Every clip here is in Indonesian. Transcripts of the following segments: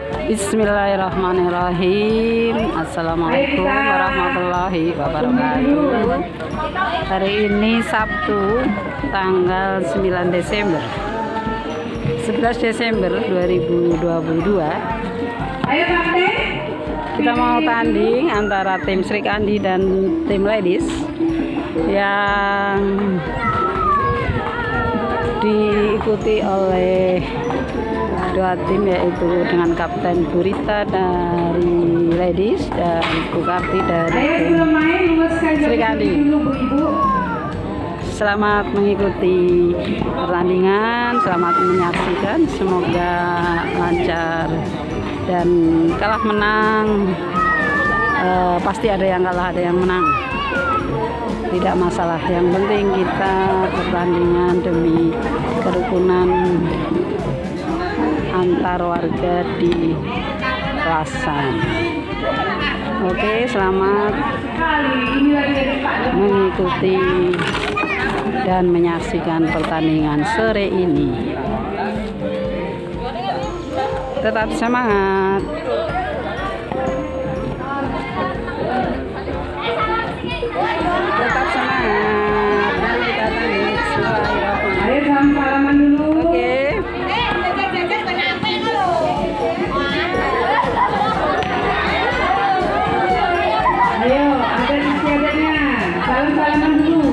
Bismillahirrahmanirrahim. Assalamualaikum warahmatullahi wabarakatuh. Hari ini Sabtu tanggal 9 Desember 11 Desember 2022. Kita mau tanding antara tim Sri Kandi dan tim Ladies yang diikuti oleh dua tim, yaitu dengan Kapten Burita dari Ladies dan Bu Karti dari tim Sri Kandi. Selamat mengikuti pertandingan, selamat menyaksikan, semoga lancar dan kalah menang. Pasti ada yang kalah, ada yang menang, tidak masalah. Yang penting kita pertandingan demi kerukunan antar warga di Lasan. Oke, selamat mengikuti dan menyaksikan pertandingan sore ini. Tetap semangat. Tetap semangat. Dan kita tanding. Ayo salaman dulu. Oke. Ayo, ada istiadatnya. Salam-salaman dulu.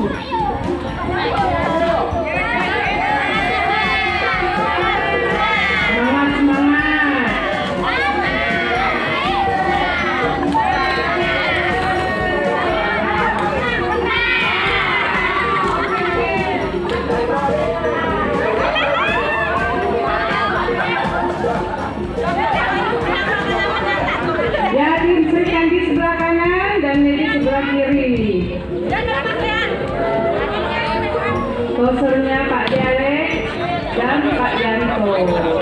Posernya Pak Dialek dan Pak Janto.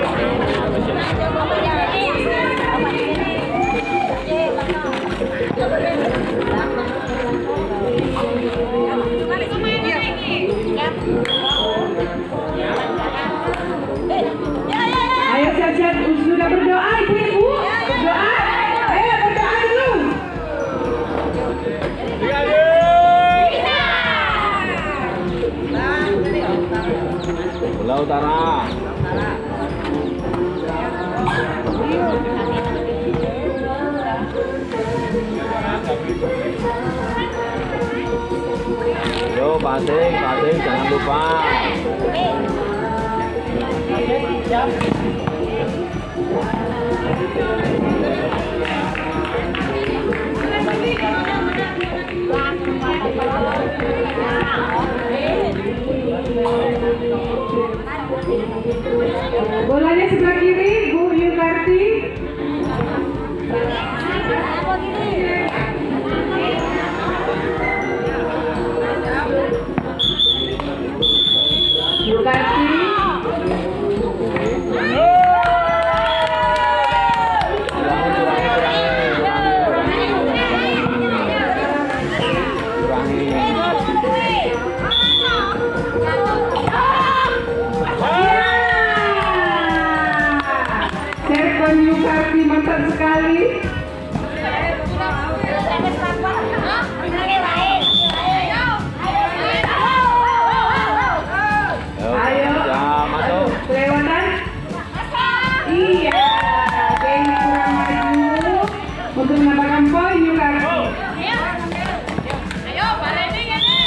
Ayo siap-siap, sudah berdoa ibu-ibu? Berdoa? Ayo berdoa dulu. Pulau Utara. Yo, passing, jangan lupa. Bolanya sebelah kiri, Bu Yukarti. Yukarti. Yukarti mantap sekali. Ayo, masuk. kelewatan. Iya, Denny kurang maju untuk menambahkan poin Yukarti. Ayo, barening ini.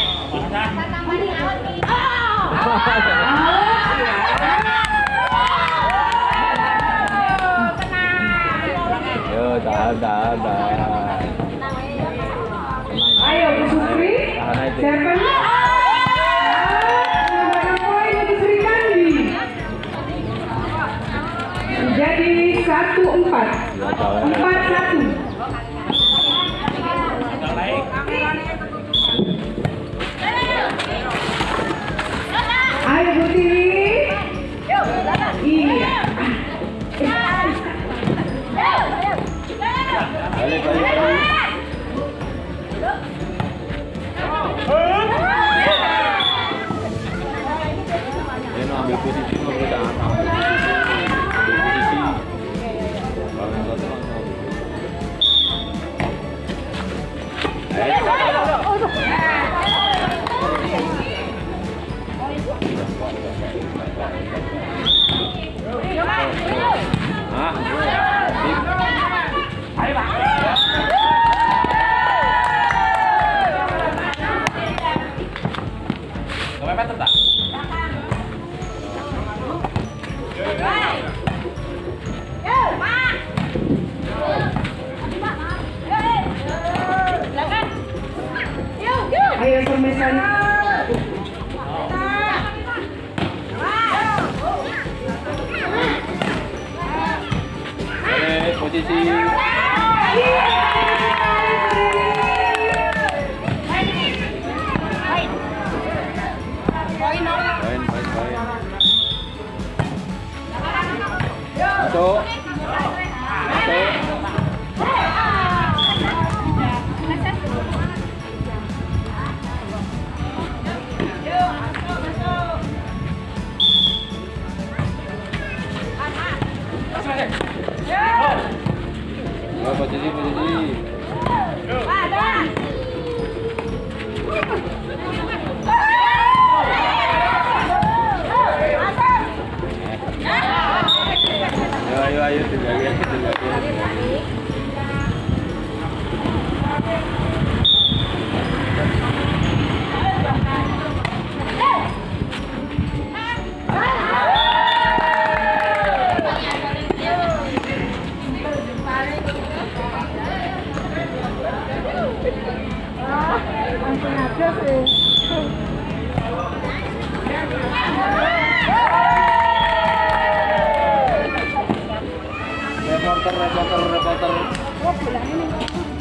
Tahan. Ayo Bu Supri, siapkan. Menambahkan poin untuk Sri Kandi. Jadi 1-4, 4-1. Ayo Bu Tiwi. Iya. Balik. Dia ambil posisi, jangan ambil posisi. posisi. Poin. Masuk. Posisi. Ayo, reporter.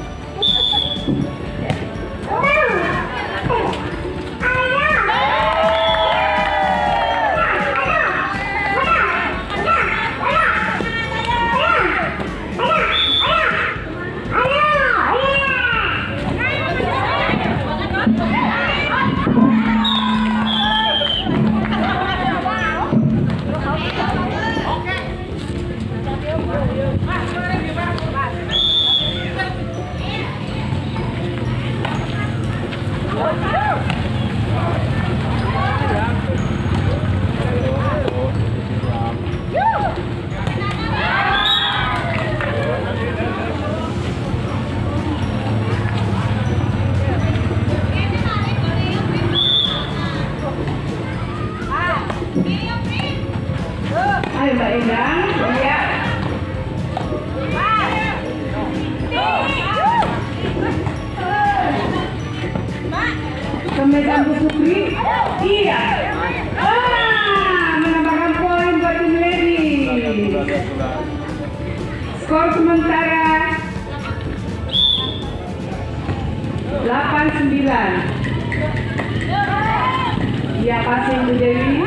Ayo Mbak Endang, ya. Kemedan Bu Supri, iya. Menambahkan poin buat tim lady. Skor sementara 8-9. Ya, passing Bu Dewi.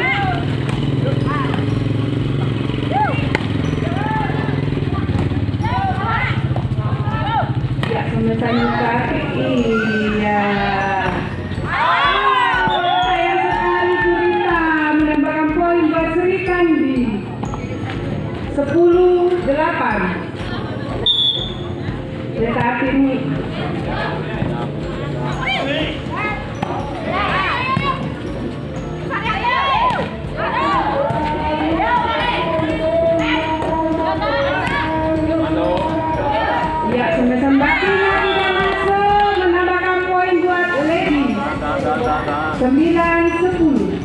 Pemesan muka, iya. Sayang sekali Gurita menambahkan poin buat Sri Kandi. 10-8. Kereta api ini. Ya, sampai-sampai tidak masuk, menambahkan poin buat lady. 9-10.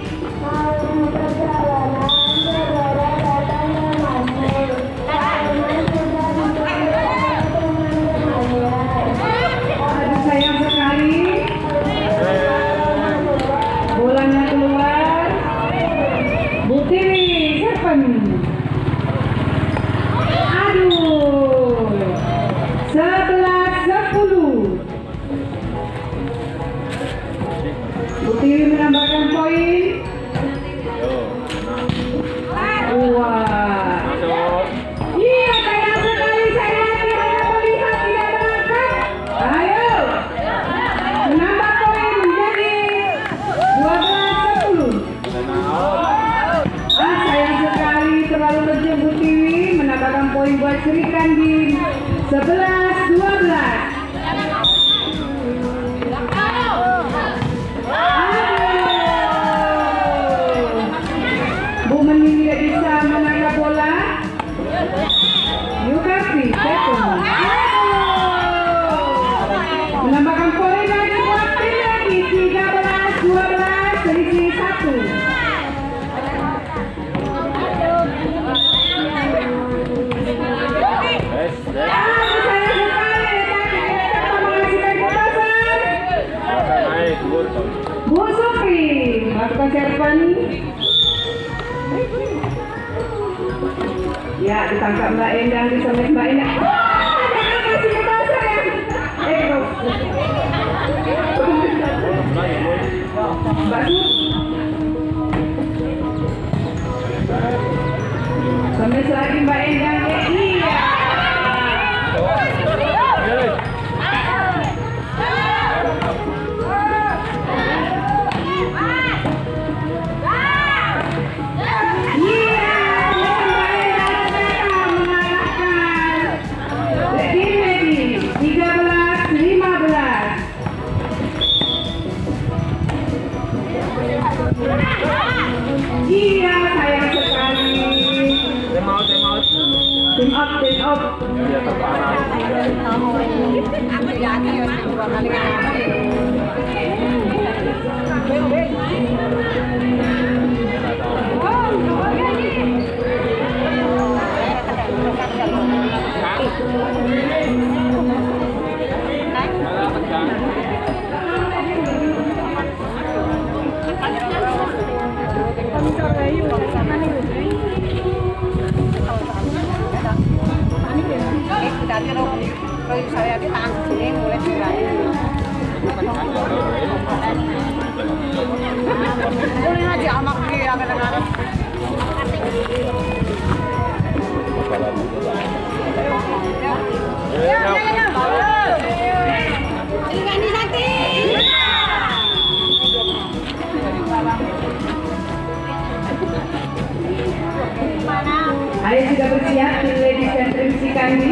Aduh, sayang sekali. Bolanya keluar. Butiri, serpen. Aduh. 11-10. Butiri menambahkan poin. Wah. Iya, sayang sekali saya tidak melihat tidak berangkat. Ayo. Menambah poin menjadi 12-10. Sayang sekali terlalu kecil Butiri menambahkan poin buat Sri Kandi. 11-12. Bu Meni tidak bisa menangkap bola. Yukarti, second. Menambahkan poin lagi buat tim lagi. 13-12, selisih 1. Bu Supri masukkan servan. Ya, ditangkap Mbak Endang, disomet Mbak Endang. Jangan kasih kebasa ya. Mbak Su. Somet lagi Mbak Endang ya. Iya. Iya, sayang sekali. Tim up. Saya di tangan sini mulai mulai aja amak dia kadang-kadang. Ayo sudah bersiap tim ladies dan tim Srikandi.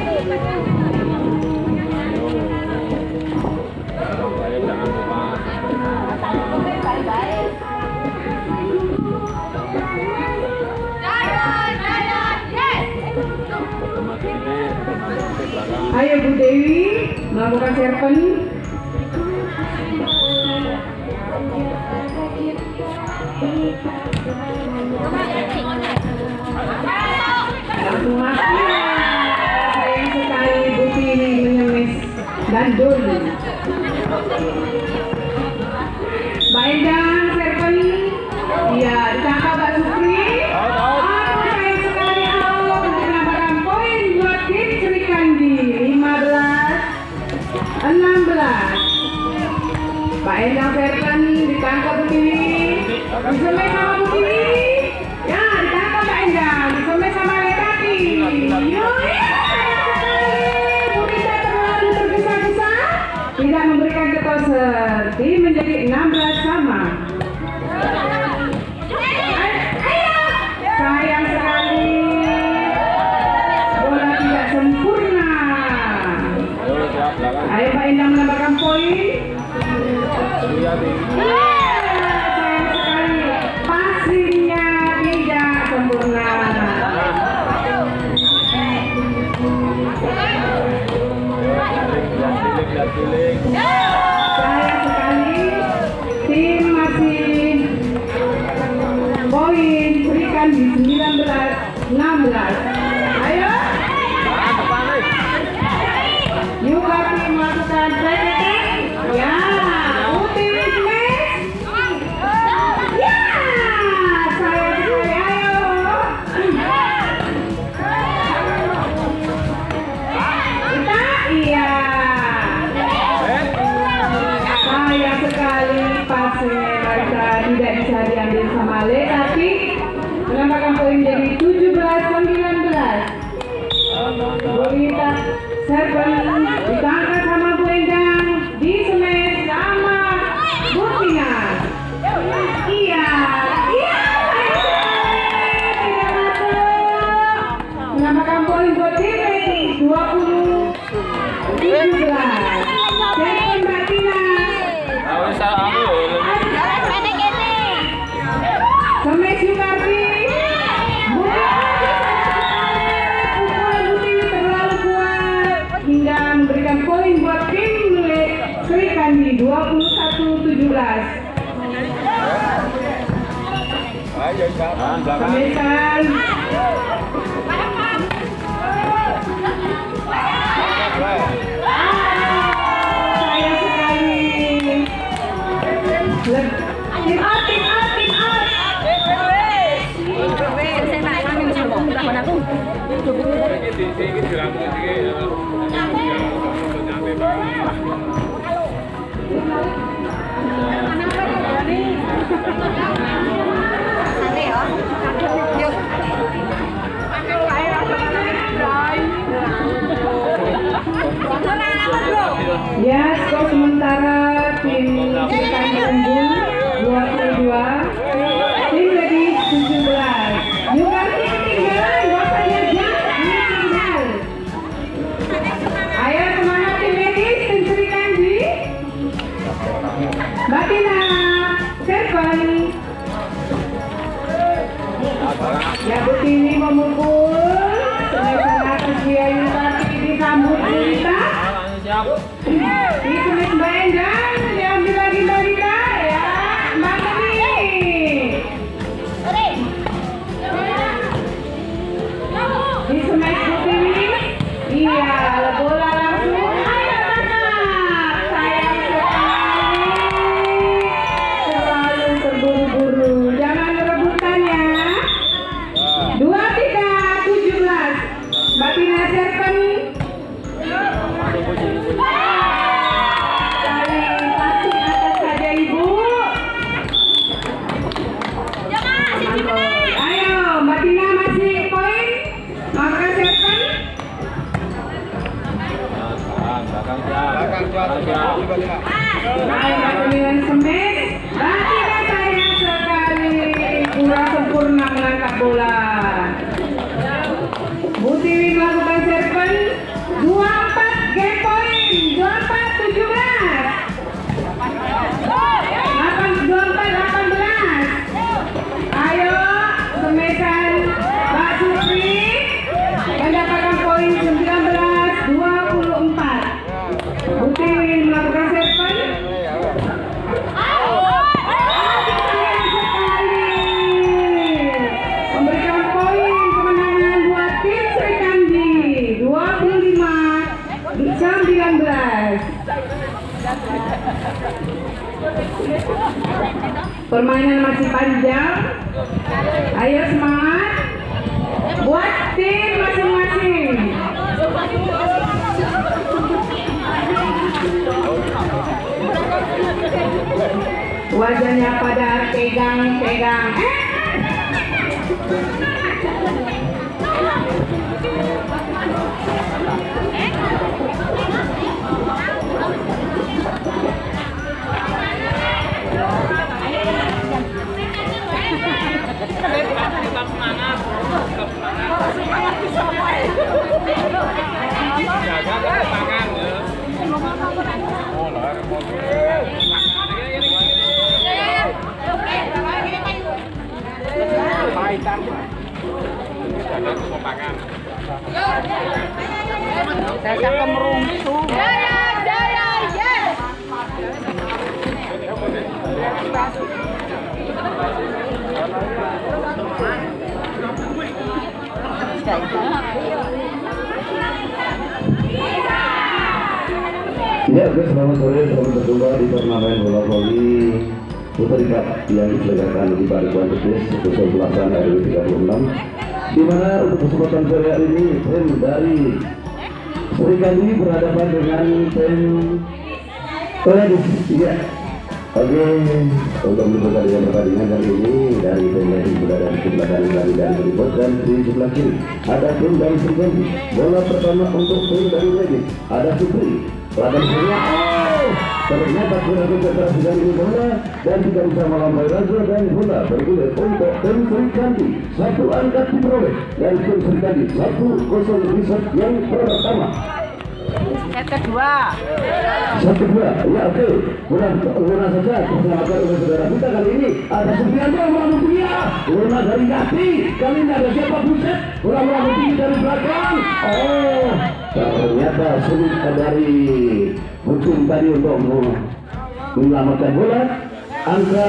Ayo Bu Dewi melakukan serpen. Langsung masuk. Sayang sekali Bu Tini menyemes gandul. Mbak Endang serpen. Iya, ditangkap Mbak Supri. Sayang sekali Allah untuk menambahkan poin buat tim Srikandi 15-16. Mbak Endang serpen ditangkap Bu Tini. Disemai sama Bu Tini. Ya, ditangkap Mbak Endang. Disemai sama Letati. Tidak terlalu tergesa-gesa. Tidak memberikan ketoser. Tim menjadi 16 sama. Sayang sekali. Bola tidak sempurna. Ayo Mbak Endang menambahkan poin. Sayang sekali. Passingnya tidak sempurna. Sayang sekali. Tim masih poin berikan di 19-16. Ayo. Juga tim melakukan training. Ya, Putih Wismes. Ya, saya sekali. Ayo. Kita iya. Sayang sekali pasnya mereka tidak bisa diambil sama Le, tapi menambahkan poin jadi 17-19. Bolita serven ditangkap sama Bu Endang, disemes sama Bu Tina. Iya, tidak masuk. Menambahkan poin buat tim ladies 20-17. Serven Mbak Tina. Semes Yukarti. Hingga memberikan poin buat tim Srikandi 21-17. Pemirsa. Sayang sekali. Tim up. Ya, skor sementara tim Srikandi unggul 22, tim Ladies 17. Yukarti ketinggalan, bapaknya tinggal. Ayo semangat tim Ladies, tim Srikandi. Mbak Tina, servan. Ya, Bu Tini memukul. Semesan atas dia Yukarti disambut kita. Di semis Mbak Endang, diambil lagi Mbak Rita, ya Mbak Tini. Di semis Bu Tini, iya bola langsung. Ayo Kakak, sayang sekali, selalu terburu-buru, jangan rebutan ya. 23-17, Mbak Tina serven. Pemilihan semes, Mbak sayang sekali kurang sempurna mengangkat bola. Bu Tiwi melakukan serven 24 game point, 24-17, 24-18. Ayo semesan Mbak Supri mendapatkan poin 19-24. Bu Tiwi melakukan serven. Memberikan poin kemenangan buat tim Srikandi 25-19. Permainan masih panjang. Ayo semangat buat tim masing-masing. Wajahnya pada pegang-pegang. Saya akan merungsu. Jaya, yes. Ya, oke, selamat sore, selamat berjumpa di turnamen bola voli Putri Cup yang diselenggarakan di Paduan Betis khusus pelaksanaan RW 36, di mana untuk kesempatan sore hari ini tim dari Srikandi berhadapan dengan tim Ladies. Ya, oke, untuk membuka pertandingan kali ini dari tim Ladies berada di sebelah kanan dari berikut, dan di sebelah kiri ada tim dari Srikandi. Bola pertama untuk tim dari Ladies, ada Supri. Lakukan semua, ternyata kurang konsentrasi dari bola dan tidak bisa melampaui Raja, dan bola bergulir untuk tim Srikandi. Satu angka diperoleh dari tim Srikandi, 1-0 di set yang pertama. Set kedua. Set kedua, ya oke. Bola saja diselamatkan oleh saudara kita kali ini. Ada Suprianto melalui dia, bola dari kaki. Kali ini ada siapa Buset? Bola melalui dari belakang. Oh, ternyata sulit dari Bukin tadi untuk menyelamatkan bola. Angka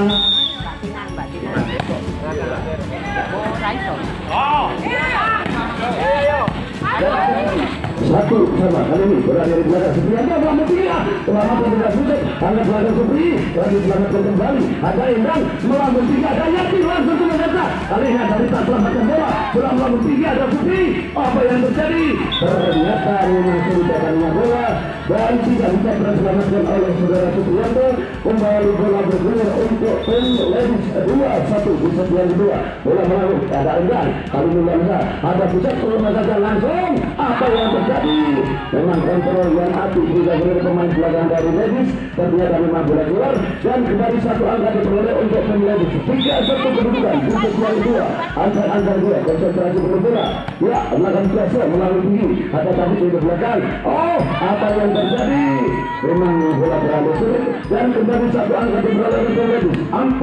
satu sama kali ini berada di belakang Suprianto melalui dia, selamatkan tidak Buset. Angkat belakang Supri, lagi selamatkan kembali. Ada Endang melalui tiga, ada Yati langsung ke Mendata. Kali ini ada Rita selamatkan bola, bola melalui tiga, ada Supri. Apa yang terjadi? ternyata memang sudah bola dan tidak bisa terselamatkan oleh saudara Supriyanto. Kembali bola bergulir untuk tim Ladies 2-1 di set yang kedua. Bola melalui ada enggan kali ini ada pusat peluang saja langsung. Apa yang terjadi? Memang kontrol yang api tidak benar pemain belakang dari Ladies. Ternyata memang bola keluar dan kembali satu angka diperoleh untuk tim Ladies. 3-1 kedudukan di set yang kedua. Antar dua konsentrasi bola. Ya, melakukan biasa melalui tinggi. Ada tapi di belakang. Oh, apa yang terjadi? Memang bola beralih sulit dan kembali satu angka diperoleh untuk Ladies.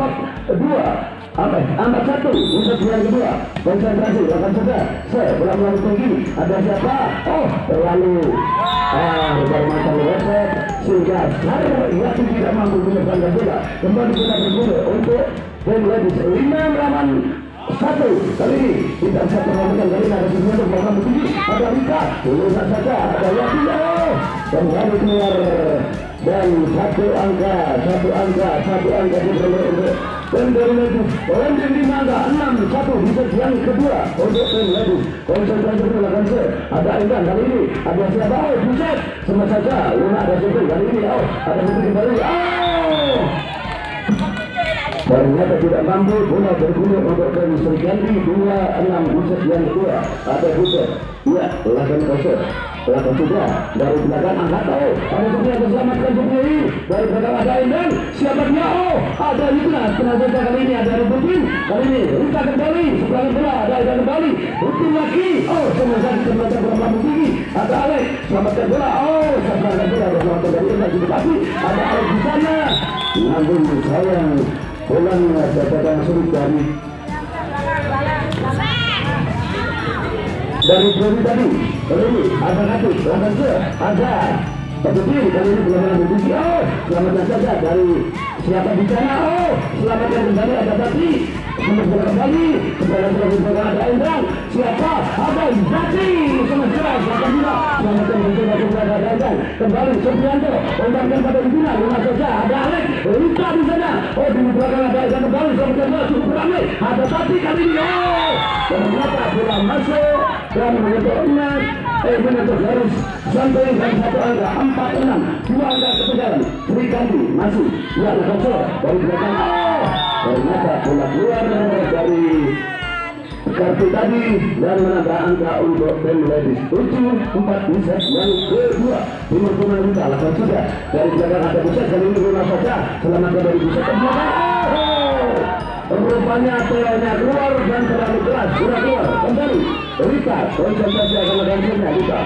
4-1 untuk yang kedua. Konsentrasi lakukan saja. Saya bola melalui tinggi. Ada siapa? Oh, terlalu bermacam leset sehingga ia tidak mampu menyebabkan bola. Kembali kita bergulir untuk tim Ladies 5 melawan 1. Kali ini tidak bisa terlalu kali ini ada sesuatu untuk melakukan tinggi. Ada Rika, lulusan saja. Ada Yati, kembali keluar dan satu angka diperoleh untuk tim Ladies. Ranking 5-6-1 di set yang kedua untuk tim Ladies. Konsentrasi melakukan set. Ada Intan kali ini. Ada siapa? Oh, Buset. Sama saja. Luna ada satu kali ini. Oh, ada satu kembali. Oh, ternyata tidak mampu. Bola bergulir untuk tim Srikanti 2-6 di set yang kedua. Ada Buset. Ya, lakukan kosong. Lakukan sudah dari belakang angkat. Oh, ada Supriya terselamatkan Supriya. Dari belakang ada Indan. Siapa dia? Oh, ada Yudna. Tenaga kali ini ada Rubutin. Kali ini Rita kembali. Sebelah bola ada Indan kembali. Rutin lagi. Oh, semoga kita membaca bola tinggi. Ada Alex. Selamatkan bola. Oh, selamatkan bola. Selamatkan dari Indan. Tapi ada Alex di sana. Namun sayang bolanya dapatkan sulit dari Dewi tadi. Kali ini ada Katus, ada Betul, kali ini belum ada bukti. Oh, selamatkan saja dari siapa di sana. Oh, selamatkan kembali ada Tati. Selamatkan kembali ada Endang. Siapa? Ada Zaki. Selamatkan juga. Selamatkan kembali ada Endang. Kembali Supriyanto. Undangkan pada Ibina. Luna saja. Ada Alex. Rita di sana. Oh, di belakang ada Endang kembali. Selamatkan bola cukup ramai. Ada Tati kali ini. Oh, ternyata bola masuk dan menyentuh emas. Menyentuh garis sampai dari satu angka 4-6, 2 angka ketinggalan. Srikanti masih ya kosong dari belakang. Oh, ternyata bola keluar dari kartu tadi dan menambah angka untuk tim Ladies 7-4 di set yang kedua. Timur Tengah Rita lakukan sudah dari belakang ada Buset. Kali ini Luna saja selamatkan dari Buset ke belakang. Rupanya telanya keluar dan terlalu keras. Sudah keluar kembali Rita. Konsentrasi akan melakukannya Rita.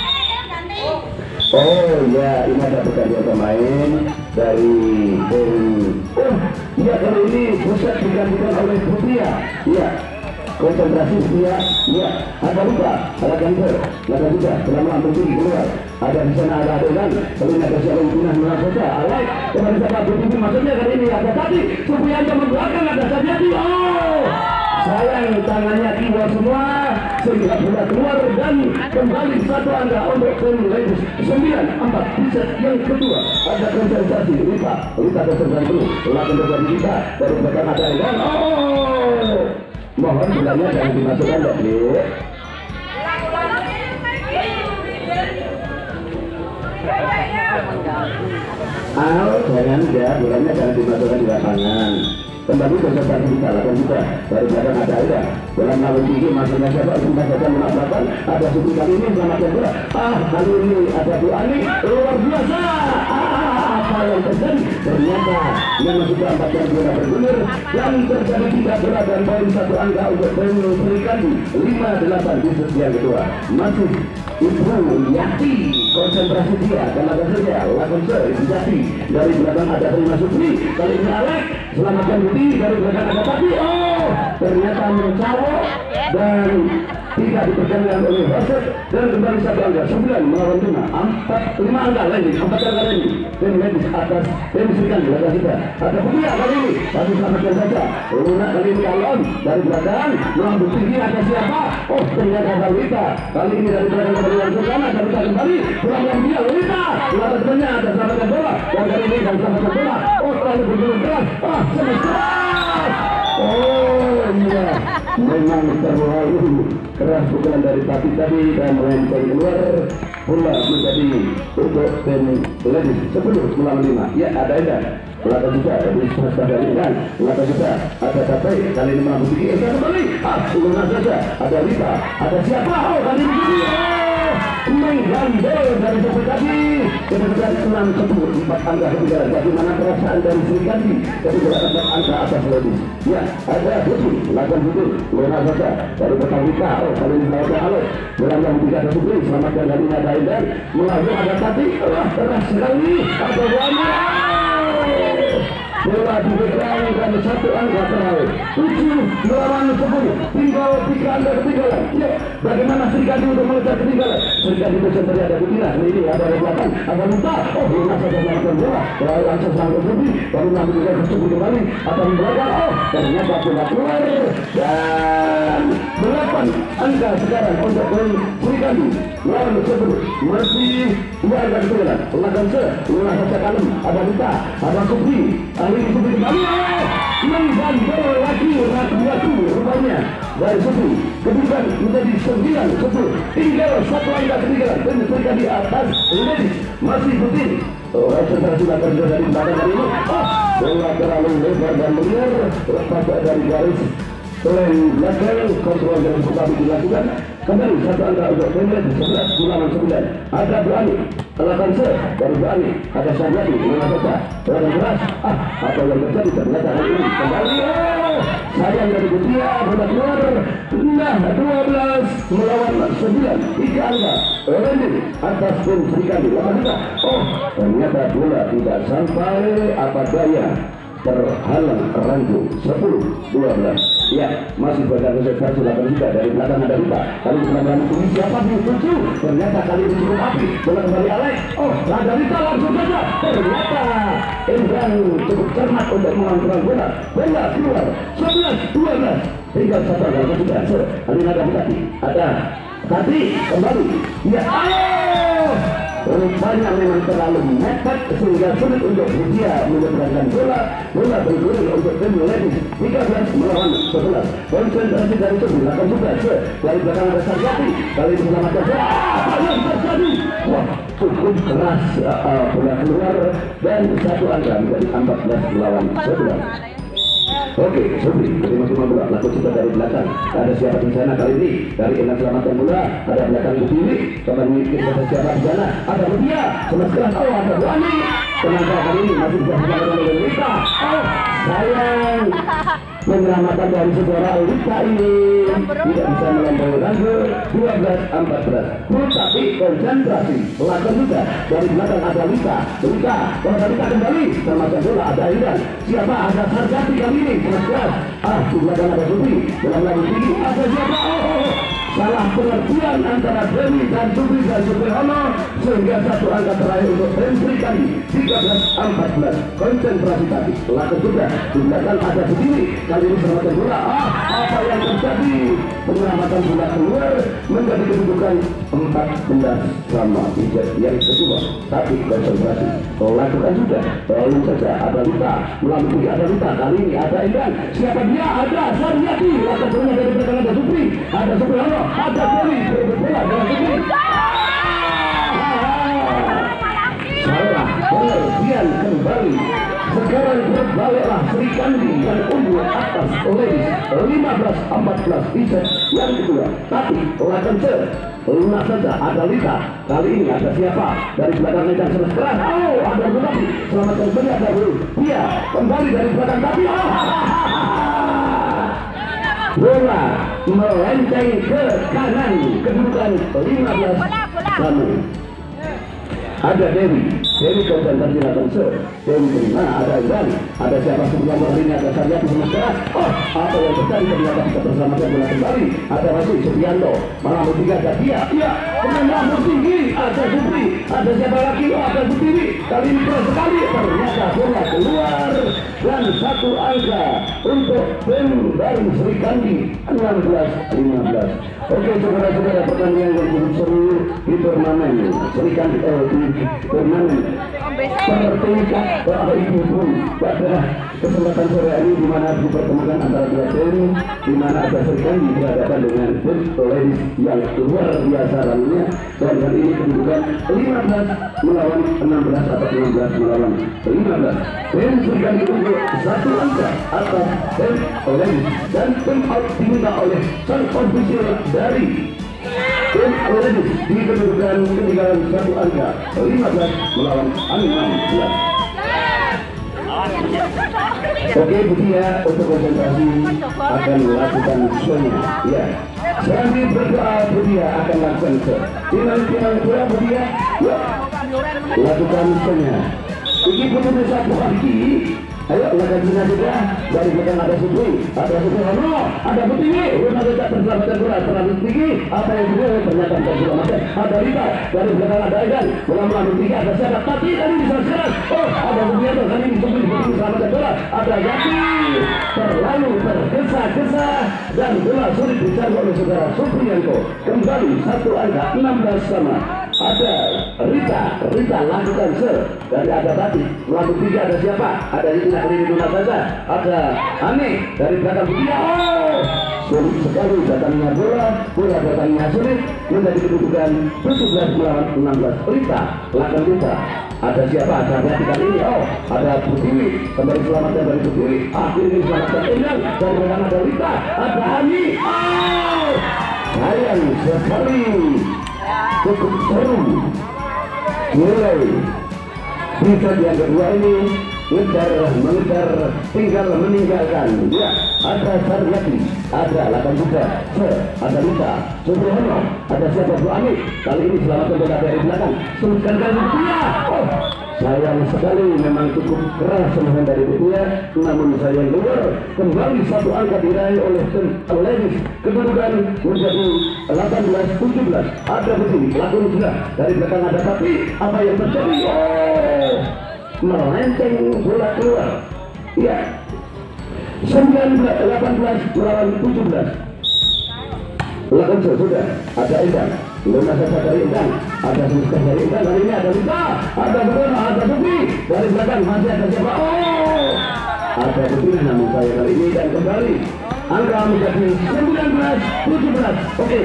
Oh ya, ini ada pergantian pemain dari tim. Oh ya, kali ini Buset digantikan oleh Putria. Ya, konsentrasi dia. Ya, ada Rita, ada Ganter, ada juga selama ambil tinggi keluar. Ada di sana ada adegan. Kali ini ada siapa yang pindah saja. Alek, kembali siapa tinggi maksudnya kali ini ada tadi. Supriyanto membelakang ada Sadyati. Oh, sayang tangannya tiba semua sehingga bola keluar dan kembali satu angka untuk tim Ladies 9-4 di set yang kedua. Ada konsentrasi Rita konsentrasi dulu. Lakukan terjadi Rita dari belakang ada Iwan. Oh, mohon bilangnya jangan dimasukkan dari. Jangan ya, bulannya jangan dimasukkan di lapangan. Kembali konsentrasi kita lakukan juga dari belakang ada Aida. Bola melalui tinggi masuknya siapa? Sudah saja menabrakkan. Ada Supi kali ini selamatkan bola. Kali ini ada Bu Ani luar biasa. Apa yang terjadi? Ternyata memang sudah 4 yang bola bergulir dan terjadi tidak berat dan baru satu angka untuk memberikan 5-8 di set yang kedua. Masih Ibu Yati konsentrasi dia dan lakukan saja lakukan Yati dari belakang ada Terima Supri. Kali ini Alex selamatkan Budi dari belakang ada Tati. Oh, ternyata mencawok dan tidak diperkenalkan oleh wasit dan kembali satu angka 9 melawan 5 angka lagi 4 angka lagi. Tim Ladies atas tim Srikanti belakang kita ada Putria kali ini masih selamatkan saja. Luna kali ini Alon dari belakang mengambil tinggi ada siapa? Oh, ternyata ada Rita. Kali ini dari belakang kembali langsung sana ada Rita kembali pulang dia Rita belakang temannya ada selamatkan bola dan kali ini dan selamatkan bola. Oh, terlalu bergerak keras. Semesta. Oh iya, memang terlalu keras pukulan dari Tati tadi dan melenceng keluar. Bola menjadi untuk tim ladies 10 melawan 5. Ya, ada Enda belakang juga dari Swasta dari Iran, belakang juga ada Tatai, kali ini mampu tinggi Enda kembali. Lunas saja, ada Rita, ada siapa? Oh, kali ini main gandol dari Sofi tadi. Kemudian 6-10 4 angka ketinggalan. Bagaimana perasaan dari Sri Kandi ketika dapat angka atas ladies? Ya, ada Putri, belakang Putri, Lunas saja dari Petang Rita. Oh, kali ini melawan Alo, belakang 3 ada Putri, selamatkan kali ini ada Enda, melalui ada Tati. Keras sekali, ada Wani. Bola diberikan dan 1 angka terakhir 7 melawan 10, tinggal 3 angka ketinggalan. Ya, bagaimana Sri Kandi untuk mengejar ketinggalan? Sri Kandi itu sendiri ada Butina, ini ada di belakang, ada Luta. Oh, Lunas saja melakukan bola, lalu langsung sampai Putri, baru nanti juga tersebut kembali akan belakang. Oh, ternyata bola keluar dan 8 angka sekarang untuk Sri Kandi melawan 10, masih 2 angka ketinggalan. Belakang Lunas saja kalem, ada Luta, ada Supri. Ini Supri kembali menggandol lagi Ratu rupanya dari Supri. Kemudian menjadi 9-10, tinggal 1 angka ketinggalan dan mereka di atas ladies masih Putri. Konsentrasi akan dari belakang kali ini. Bola terlalu lebar dan liar lepas dari garis selain belakang. Kontrol yang kembali dilakukan kembali 1 angka untuk Pemret 11 melawan 9. Ada Berani Kelakan dari Berani, ada Sanjati dengan saja dengan keras. Apa yang terjadi ternyata hari ini kembali. Sayang dari Butia, bola keluar. Nah, 12 melawan 9, 3 angka landing atas tim Sri Kandi. Oh, ternyata bola tidak sampai, apa daya terhalang ranjau. 10-12. Ya, masih berada konsentrasi lakukan juga dari belakang ada Rita. Kali ini penampilan ini siapa di 7? Ternyata kali ini cukup api. Bola kembali Alex. Oh, ada Rita langsung saja. Ternyata Endang cukup cermat untuk mengontrol bola. Bola keluar 11-12. Tinggal 1 angka sudah. Kali ini ada Tati. Ada Tati kembali. Ya, rupanya memang terlalu mepet sehingga sulit untuk dia menyeberangkan bola. Bola bergulir untuk tim ladies 13 melawan 11. Konsentrasi dari Supri akan juga dari belakang ada Sarjati. Kali ini selamatkan bola. Apa yang terjadi? Wah, cukup keras bola keluar dan 1 angka menjadi 14 melawan 11. Oke, Supri terima bola, laku juga dari belakang. Ada siapa di sana kali ini? Dari Enak selamatkan bola, ada belakang Butini. Coba mengikuti ada siapa di sana? Ada Butia, sama sekarang. Oh, ada Buani. Tenaga kali ini masih bisa dijalankan oleh Rita. Oh, sayang. Penyelamatan dari saudara Rita ini tidak bisa melampaui ranjau 12-14. Tetapi konsentrasi lakukan juga dari belakang ada Rita. Kalau Rita kembali selamatkan bola, ada Iran. Siapa? Ada Sarjati kali ini. Di belakang ada Supri. Dalam lagi tinggi ada siapa? Salah pengertian antara Demi dan Supri Hono sehingga 1 angka terakhir untuk Sri Kandi 13-14. Konsentrasi tadi lakukan juga di belakang ada Butini. Kali ini selamatkan bola. Apa yang terjadi? Penyelamatan bola keluar menjadi kedudukan 14 sama Pijet yang kedua. Tapi konsentrasi lakukan juga. Lalu saja ada Rita melalui ada Rita. Kali ini ada Endang. Siapa dia? Ada Sarjati. Lakukan bola dari belakang ada Supri. Ada Supri Hono. Ada Demi berbola dengan Supri. Salah pengertian kembali. Sekarang berbaliklah Sri Kandi yang unggul atas ladies 15-14 di set yang kedua. Tapi lakukan Lunas saja ada Rita. Kali ini ada siapa? Dari belakang Endang sama sekarang. Oh, ada Butati. Selamatkan bola ada dia kembali dari belakang tapi bola melenceng ke kanan. Kedudukan 15 sama. Ada Dewi konsentrasi lakukan Dewi terima, ada Iran, ada siapa sebelum hari ini, ada Sarjati sama sekarang. Oh, apa yang terjadi ternyata kita bersama-sama bola kembali. Ada masih Suprianto, malah bertiga ada dia. Iya, pemain tinggi, ada Supri, ada siapa lagi? Oh, ada Butini. Kali ini keras sekali, ternyata bola keluar dan 1 angka untuk tim dari Sri Kandi 16-15. Oke, saudara-saudara, pertandingan yang cukup seru di turnamen serikan di turnamen pertingkat ibu pun pada kesempatan sore ini, di mana dipertemukan antara dua tim, di mana ada serikan berhadapan dengan tim ladies yang luar biasa ramainya, dan kali ini kedudukan 15 melawan 16 atau 16 melawan 15. Tim serikan diunggul 1 angka atas tim ladies, dan tim out diminta oleh sang official dari tim ladies di kedudukan ketinggalan 1 angka 15 melawan 16. Oke, Budia untuk konsentrasi akan melakukan show-nya. Ya, sambil berdoa Budia akan lakukan show. Final bola Budia, ya, lakukan show-nya. Ini pun bisa berarti. Ayo lakukan juga dari belakang ada Supri, ada Putih, rumah tidak terselamatkan bola terlalu tinggi. Apa yang juga ternyata terselamatkan. Ada Rita dari belakang ada Egan, bola tiga ada siapa? Tapi tadi bisa sekarang. Oh, ada Sugiarto kali ini Supri selamatkan bola. Ada Yati terlalu tergesa-gesa dan bola sulit dicari oleh saudara Supriyanto. Kembali 1 angka 16 sama. Ada Rita lakukan dari ada tadi melalui 3 ada siapa? Ada ini kali ini Luna saja. Ada Ani dari belakang Budia. Oh, sulit sekali datangnya bola datangnya sulit menjadi kedudukan 17 melawan 16. Rita lakukan Rita. Ada siapa? Ada Rita kali ini. Oh, ada Putih kembali selamatkan dari Putih. Akhirnya selamatkan Endang dari belakang ada Rita. Ada Ani. Oh, sayang sekali. Cukup seru. Mulai set yang kedua ini mengejar, tinggal meninggalkan. Ya, ada Sarjati, ada lakukan juga, ada Lita, Subriyono, ada siapa Bu Ami. Kali ini selamatkan bola dari belakang. Sebutkan kali Budia. Oh, sayang sekali, memang cukup keras serangan dari Budia, namun sayang luar. Kembali 1 angka diraih oleh tim ladies. Kedudukan menjadi 18-17. Ada begini, lakukan juga dari belakang ada tapi apa yang terjadi? Oh, melenceng bola keluar. Ya, 18 melawan 17. Lakukan sudah. Ada Endang, Luna saja dari Endang, ada Suska dari Endang. Kali ini ada Lita, ada Bruno, ada Sufi dari belakang masih ada siapa? Oh, ada Putih namun saya kali ini dan kembali angka menjadi 19-17. Oke,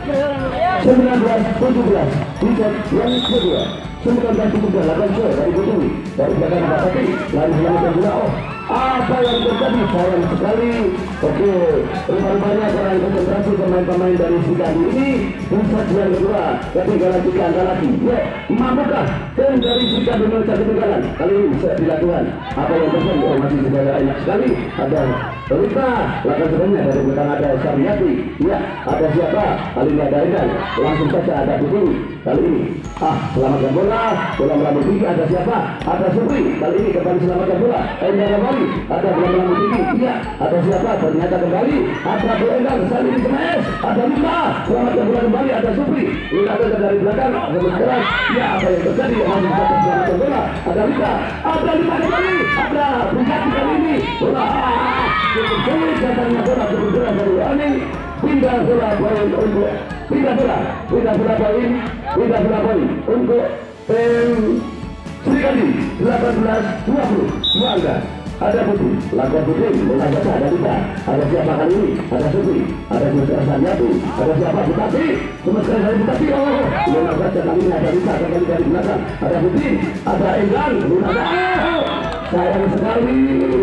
19-17 di set yang kedua. 19-17 lakukan show dari Putih dari belakang ada Putih lalu selamatkan bola. Oh, apa yang terjadi? Sayang sekali. Oke, rupanya kurang konsentrasi pemain-pemain dari Sikandi ini. Pusat yang kedua ketinggalan 3 angka lagi. Ya, mampukah tim dari Sikandi memecah ketinggalan? Kali ini bisa dilakukan. Apa yang terjadi? Oh, masih segala enak sekali. Ada Rita lakukan sebenarnya dari belakang ada Sarjati. Ya, ada siapa? Kali ini ada Edan. Langsung saja ada Putih. Kali ini selamatkan bola melambung tinggi. Ada siapa? Ada Supri. Kali ini kembali selamatkan bola. Endang kembali. Ada bola melambung tinggi. Iya, ada siapa? Ternyata kembali ada Bu Endang. Saat ini smash. Ada Lita. Selamatkan bola kembali. Ada Supri. Lita dari belakang. Lebih keras. Ya, apa yang terjadi? Masih bisa selamatkan bola. Ada Lita. Ada Lita kembali. Ada Bujati kali ini. Bola. Cukup sulit datangnya bola dari Ani. Pindah bola poin untuk pindah bola poin untuk tim Serikandi 18-20. 2 angka. Ada Putih, lakukan Putih, bola saja ada Lita. Ada siapa kali ini? Ada Supri, ada Suska Sarjati, ada siapa? Butati, cuma sekali dari Butati. Oh, Luna saja kali ini ada Lita, kembali dari belakang. Ada Putih, ada Endang, Luna ada. Oh, sayang sekali.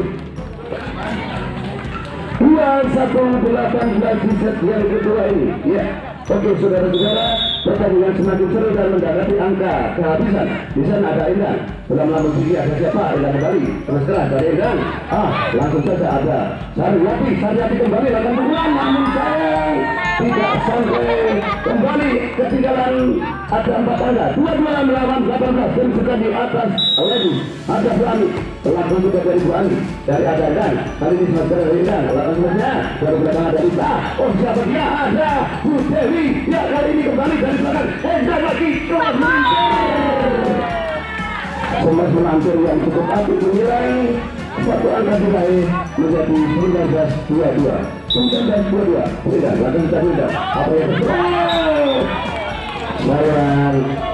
2-1-18 di set yang kedua ini. Ya, oke saudara-saudara, pertandingan semakin seru dan mendekati angka kehabisan. Di sana ada Endang, bola melambung tinggi. Ada siapa? Endang kembali, terus keras dari Endang. Langsung saja ada Sarjati kembali lakukan pukulan, namun sayang tidak sampai. Kembali ketinggalan ada 4 angka. 2-2 melawan 18 dan sudah di atas lagi. Ada Bu Ani, lakukan juga dari Bu Ani, dari ada Endang. Kali ini semasa dari Endang, lakukan semuanya dari belakang ada Lita. Oh, siapa dia? Ada Bu Dewi. Ya, kali ini kembali dari belakang Endang lagi kelas melintir. Semas melantur yang cukup apik menilai 1 angka diraih menjadi 19-22. 19-22. Tidak, lagi kita tidak. Apa yang terjadi? Sayang.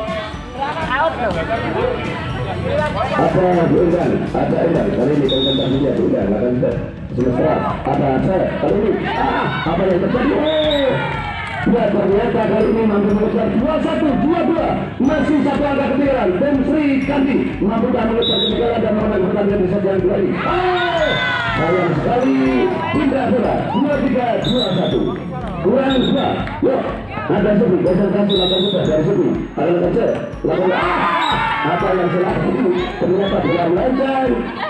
Apa diundang? Ada undang. Kali ini tentang dia diundang. Akan selesai. Ada saya. Kali ini. Apa yang terjadi? Ya, ternyata kali ini mampu mengejar 21-22. Masih satu angka ketinggalan. Dan Sri Kandi mampu mengejar ketinggalan dan menang pertandingan di set yang kedua ini. Sayang sekali. Pindah bola. 23-21. Kurang 2. Yuk. Ada Subi. Konsentrasi lakukan sudah dari Subi. Ada kecil. Lakukan. Apa yang salah ini? Ternyata bola lancar.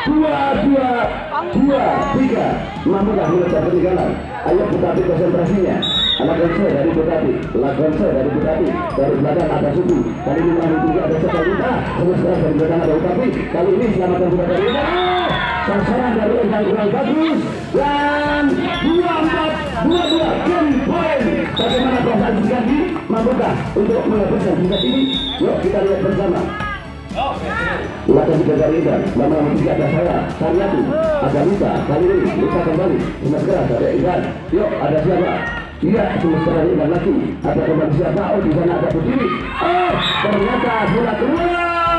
2-2-2-3. Mampukah mengejar ketinggalan? Ayo Bupati konsentrasinya. Anak konser dari Bupati, konser dari Bupati, dari belakang ada Subi. Kali ini malam tinggi ada Sekalita. Sekarang dari belakang ada Bupati. Kali ini selamatkan Bupati. Sasaran dari yang kurang bagus dan 24-22 game point. Bagaimana perasaan Sukandi? Mampukah untuk menghabiskan tingkat ini? Yuk kita lihat bersama. Lakukan tiga kali Indah. Lama-lama tiga ada saya, Saryati, ada Lisa. Kali ini Lisa kembali. Semesta ada Indah. Yuk ada siapa? Iya, semesta Indah lagi. Ada kembali siapa? Oh di sana ada Putri. Oh ternyata bola keluar.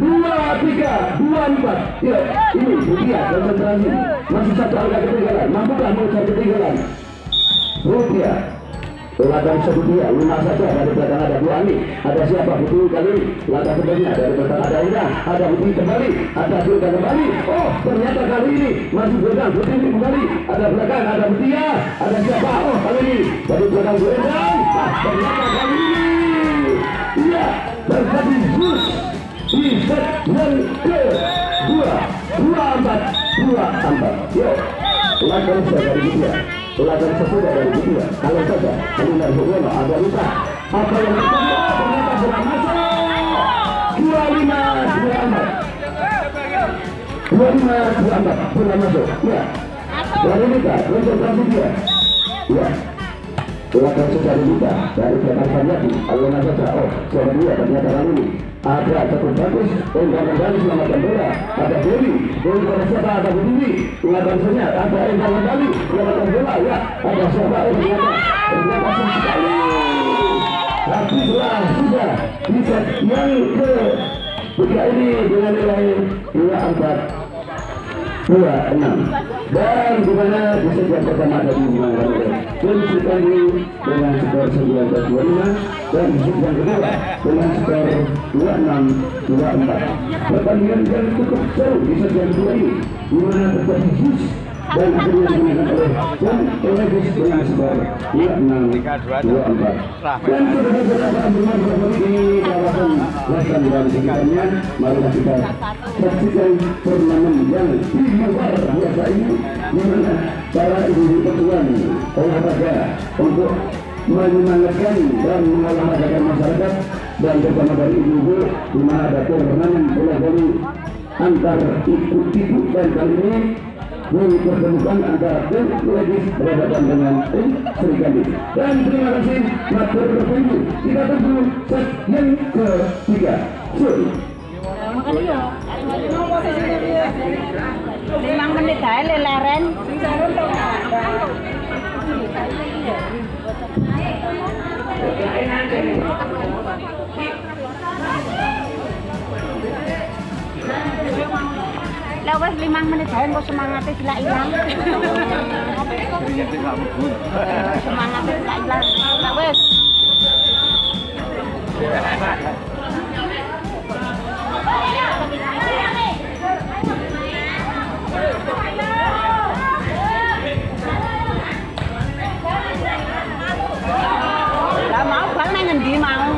2-3-2-4. Yuk ini Rupiah konsentrasi. Masih satu angka ketinggalan. Mampukah mengejar ketinggalan? Rupiah. Lakukan Sebutia, lima saja. Dari belakang ada Bu Ani. Ada siapa? Putri kali ini. Lakukan sebenarnya. Dari belakang ada Indah. Ada Putri kembali. Ada Putri kembali. Oh ternyata kali ini masih belakang Putri kembali. Ada belakang ada Butia. Ada siapa? Oh kali ini dari belakang Bu Endang. Ternyata kali ini iya terjadi bus di set yang kedua. 2-4-2-4. Yuk lakukan saja dari Butia. Lakukan sesudah dari Butia. Kalau saja kali dari Butia ada Lisa. Apa yang terjadi? Ternyata bola masuk. 25-24. Bola masuk. Ya. Dari Lisa konsentrasi dia. Ya. Lakukan saja dari Lisa. Dari belakang Saryati. Alona saja. Oh suara dia ternyata kali ini ada cukup bagus. Enggak kembali selamatkan bola. Ada Dewi. Dewi pada siapa? Ada Budi. Lakukan saja. Ada Enggak kembali selamatkan bola. Ya. Ada siapa? Ternyata sekali. Tapi sudah di set yang ketiga ini dengan nilai 2-4-2-6. Dan dimana di set yang pertama ada dimenangkan oleh Kim Sukandi dengan skor 19-25 dan di set yang kedua dengan skor 26-24. Pertandingan yang cukup seru di set yang kedua ini dimana terjadi jus dan akhirnya dimenangkan oleh Kim Elvis dengan skor 26-24. Dan saudara-saudara akan bermain di kawasan Lasan dan sekitarnya. Mari kita saksikan turnamen yang luar biasa ini, di mana para ibu-ibu perempuan olahraga untuk menyemangatkan dan mengolahragakan masyarakat, dan bersama dari ibu-ibu di mana ada turnamen bola voli antar ibu-ibu, dan kali ini dipertemukan antara tim Ladies berhadapan dengan tim Sri Kandi. Dan terima kasih matur bertemu. Kita tunggu set yang ketiga. Suri. 5 menit aja leren. Lawas 5 menit aja kok semangatnya tidak hilang. Semangatnya tidak hilang. Lawas. Lah mau bang nang ngendi mau?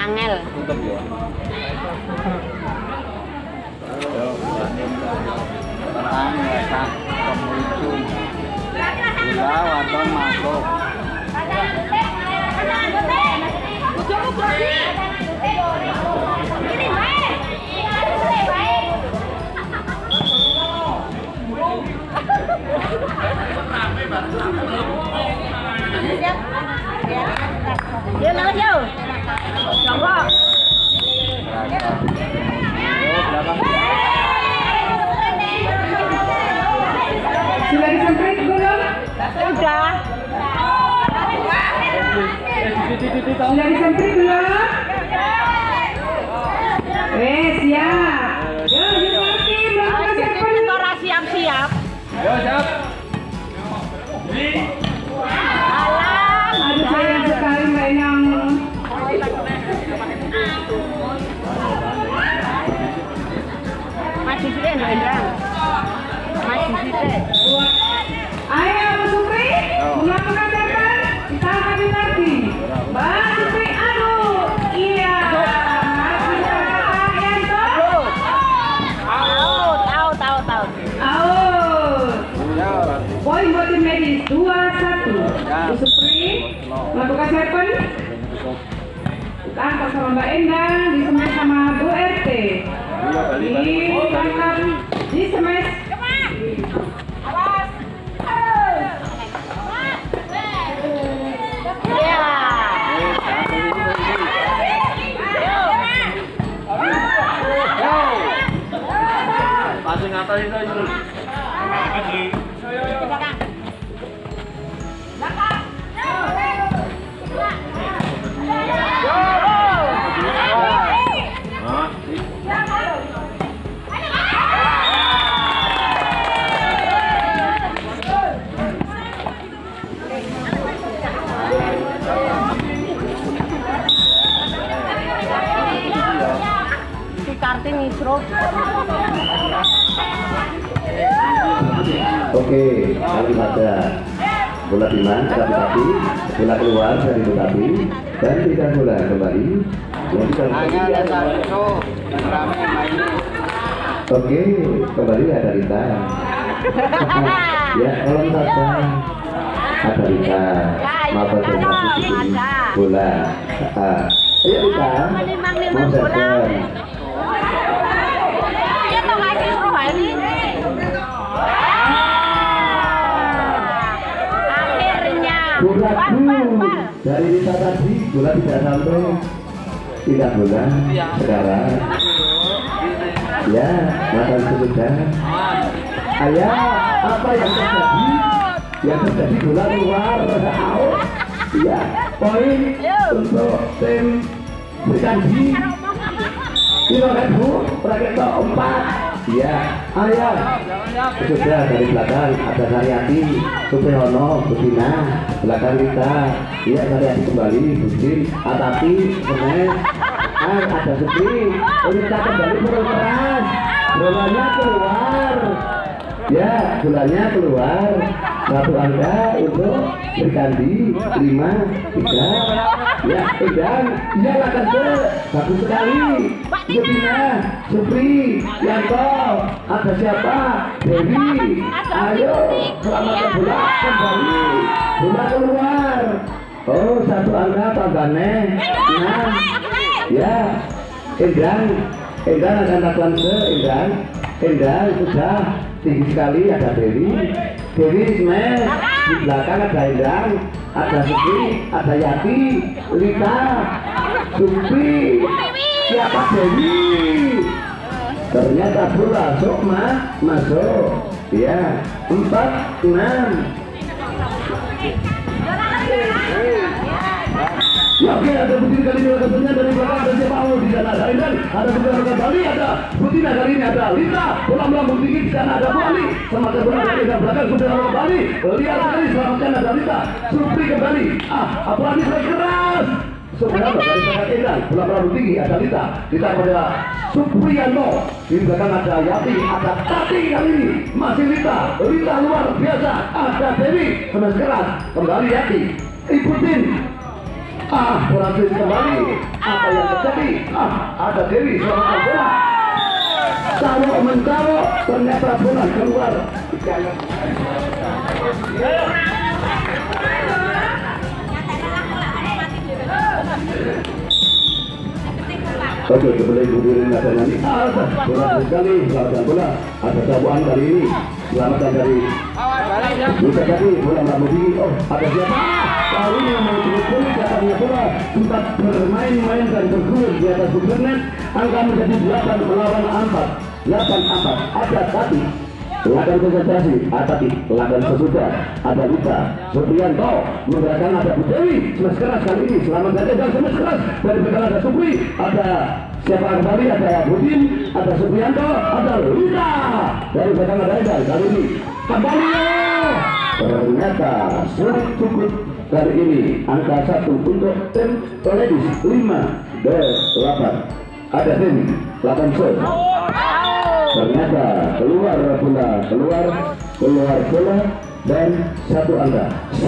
Angel. Tutup ya. Yo, tenang ya Kak, pemicu. Gula waton masuk. Yo nang yo. Coba. Sudah disamperin belum? Udah. Sudah disamperin belum? Siap. Yo, Yunarti, belum Ini ora siap-siap. Yo, siap. Alam. Aduh, sayang sekali Mbak Enang. Maju sithik lho, Endang. Maju sithik. Ayo, Bu Supri, mengapa datang? Kita akan lagi. Mbak Supri, aduh, iya. Tahu. Poin buat tim medis 2-1. Bu Supri melakukan serpen. Ditangkap sama Mbak Endang, disemes sama Bu RT. Ditangkap, disemes. Ya. Masih ngatain itu. Si Kartin ngisrut. Oke, langsung saja. Bola timang, tapi bola keluar dari tetapi dan tidak bola kembali. Hanya ada satu rame mainnya. Oke, kembali ada Rita. Ya, tolong saja. Ada Rita. Maaf bola. Ayo Rita. Mau server. Ya toh lagi suruh ini. Akhirnya. Bal. Dari Rita tadi bola tidak sampai. Tidak bola. Sekarang. Ya, makan sudah. Ayah, apa yang terjadi? Yang terjadi bola keluar. Ya, poin untuk tim Berjanji. Silakan Bu, bracket 4. Ya, ayah. Sudah dari belakang ada Karyati, Supriyono, Budina, belakang kita. Iya, Karyati kembali, Budin, Atati, Senes. Ada Supri, Rita kembali berkeras. Bolanya keluar. Ya, bolanya keluar. Satu angka untuk Berkandi 5, 3. Ya, Edan, dia akan bagus sekali. Budina, Supri, Yanto, ada siapa? Dewi. Ayo, selamatkan bola kembali. Bola keluar. Oh, satu angka tambahnya 6. Ya, Endang akan lakukan Endang sudah tinggi sekali. Ada Dewi smash di belakang, ada Endang, ada Supri, ada Yati, Rita, Supri, siapa Dewi? Ternyata Bu masuk. Ya, 4, 6. Ya, oke, ada Budina kali ini katanya dari belakang, ada siapa? Oh, di sana ada Indan, ada Budina kali, ada Budina kali ini, ada Lita, bola melambung tinggi, di sana ada Bali, selamatkan bola dari belakang, sudah kembali, lihat sekali, selamatkan ada Lita, Supri kembali, apa ini saya keras, sebenarnya dari belakang Indan, bola melambung tinggi, ada Lita pada Supriyono, di belakang ada Yati, ada Tati kali ini, masih Lita luar biasa, ada Dewi, semes keras, kembali Yati, ikutin. berhasil kembali. Apa yang terjadi? Ada Dewi selamatkan bola. Taruh mentaruh, ternyata bola keluar. Oke, kembali berdiri ada nanti. Bola sekali, selamatkan bola. Ada sabuan kali ini. Selamatkan dari bisa tadi bola Ramudi. Oh, ada siapa? Kali ini yang mengikuti katanya bola sempat bermain-main dan bergulir di atas supernet. Angka menjadi 8 melawan 4. 8-4. Ada Tati. Lakukan konsentrasi. Tati. Lakukan sesudah. Ada Lita. Supriyanto. Menggerakkan ada Bu Dewi. Smash keras kali ini. Selamat datang dan smash keras. Dari belakang ada Supri. Ada siapa kembali? Ada Budin. Ada Supriyanto. Ada Lita. Dari belakang ada Eda. Kali ini kembali. Ternyata sulit cukup kali ini. Angka 1 untuk tim ladies 5-8. Ada Dewi 8 set. Ternyata keluar bola, keluar bola dan satu angka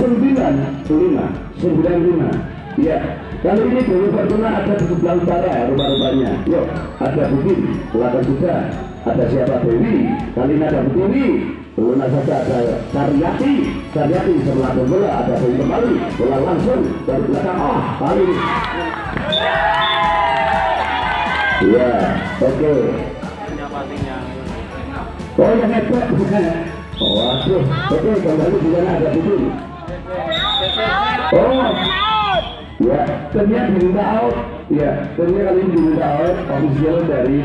9-5. Ya, kali ini Dewi Fortuna ada di sebelah utara rupa-rupanya. Yuk, ada Budin, lakukan juga. Ada siapa Dewi? Kali ini ada Dewi. Luna saja ada Karyati setelah bola ada Dewi kembali. Bola langsung dari belakang. Oh, kali ini. Ya, oke. Oh, yang hebat bukan? Oh, waduh. Oke, kembali di sana ada Budin. Oh, ya, ternyata diminta out. Ya, ternyata kali ini diminta out official dari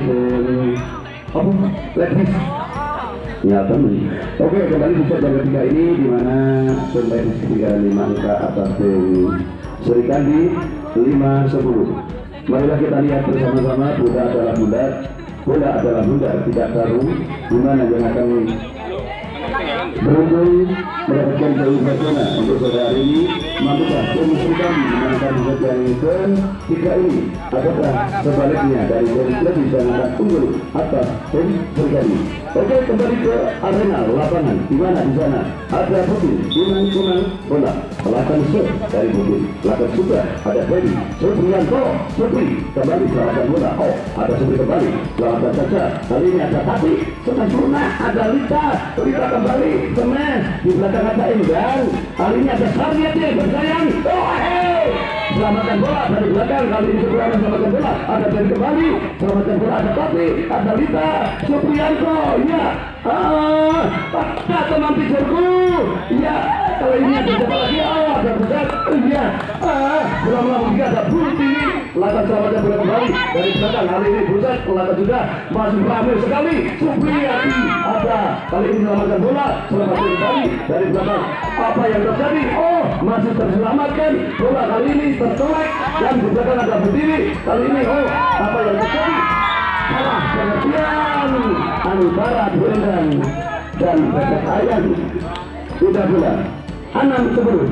ladies. Ya, teman. Oke, kembali di set yang ketiga ini di mana tim ladies ketiga 5 angka atas tim Serikandi 5-10. Marilah kita lihat bersama-sama. Bola adalah bulat, bola adalah bulat, tidak tahu di mana yang akan beruntung mendapatkan Dewi Fortuna. Untuk sore hari ini mampukah tim Serikandi memenangkan set yang ketiga ini, ataukah sebaliknya dari tim ladies yang akan unggul atas tim Serikandi? Oke, kembali ke arena lapangan di mana di sana ada Budin, kunang bola, lakukan set dari Budin, lakukan juga ada Dewi, Supriyanto, Supri kembali selamatkan bola. Oh, ada Supri kembali, selamatkan saja. Kali ini ada Tati, sempurna, ada Lita kembali, smash di belakang ada Endang. Kali ini ada Saryati bersayang. Oh, selamatkan bola dari belakang. Kali ini Supriyanto selamatkan bola, ada Dewi kembali, selamatkan bola, ada Tati, ada Lita, Supriyanto. Ya, tak teman pikirku. Ya, kalau ini ada siapa lagi? Oh, ada besar. Ya, belum ada Bunti. Lakukan selamatkan bola kembali dari belakang. Kali ini Buset lakukan juga masih ramai sekali. Supriyati ada. Kali ini selamatkan bola, selamatkan kembali dari belakang. Apa yang terjadi? Oh, masih terselamatkan bola. Kali ini tercolek dan di belakang ada berdiri. Kali ini apa yang terjadi? Salah pengertian antara Bu Endang dan Bebek Ayam. Sudah bola 6-10.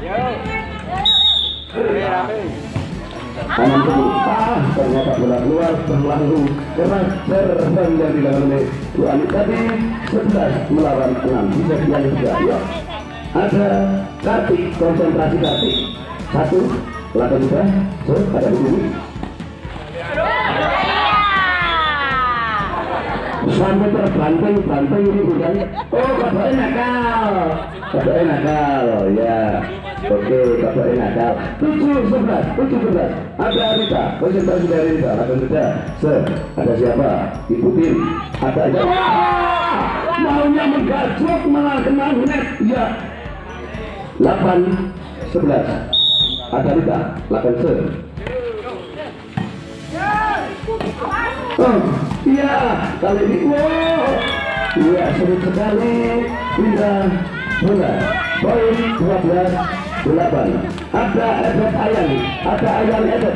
6-10. Ternyata bola keluar berlangsung keras serban yang dilakukan oleh Bu Ali tadi 11 melawan 6. Bisa yang juga. Ya. Ada Kartik, konsentrasi Kartik. 1 lakukan juga. Ada begini. Sampai terbanting ini bukan? Oh, kakaknya nakal, ya. Oke, kakaknya nakal. 7-11. Ada Rita, konsentrasi dari Rita. Lakukan saja. Ada siapa? Ikutin. Ada aja. Maunya menggajok malah kena net. Ya. 8-11. Ada Rita. Lakukan Oh, iya, kali ini, wow, iya, sulit sekali, pindah bola, poin 12-8. Ada Edet Ayang, ada Ayang Edet.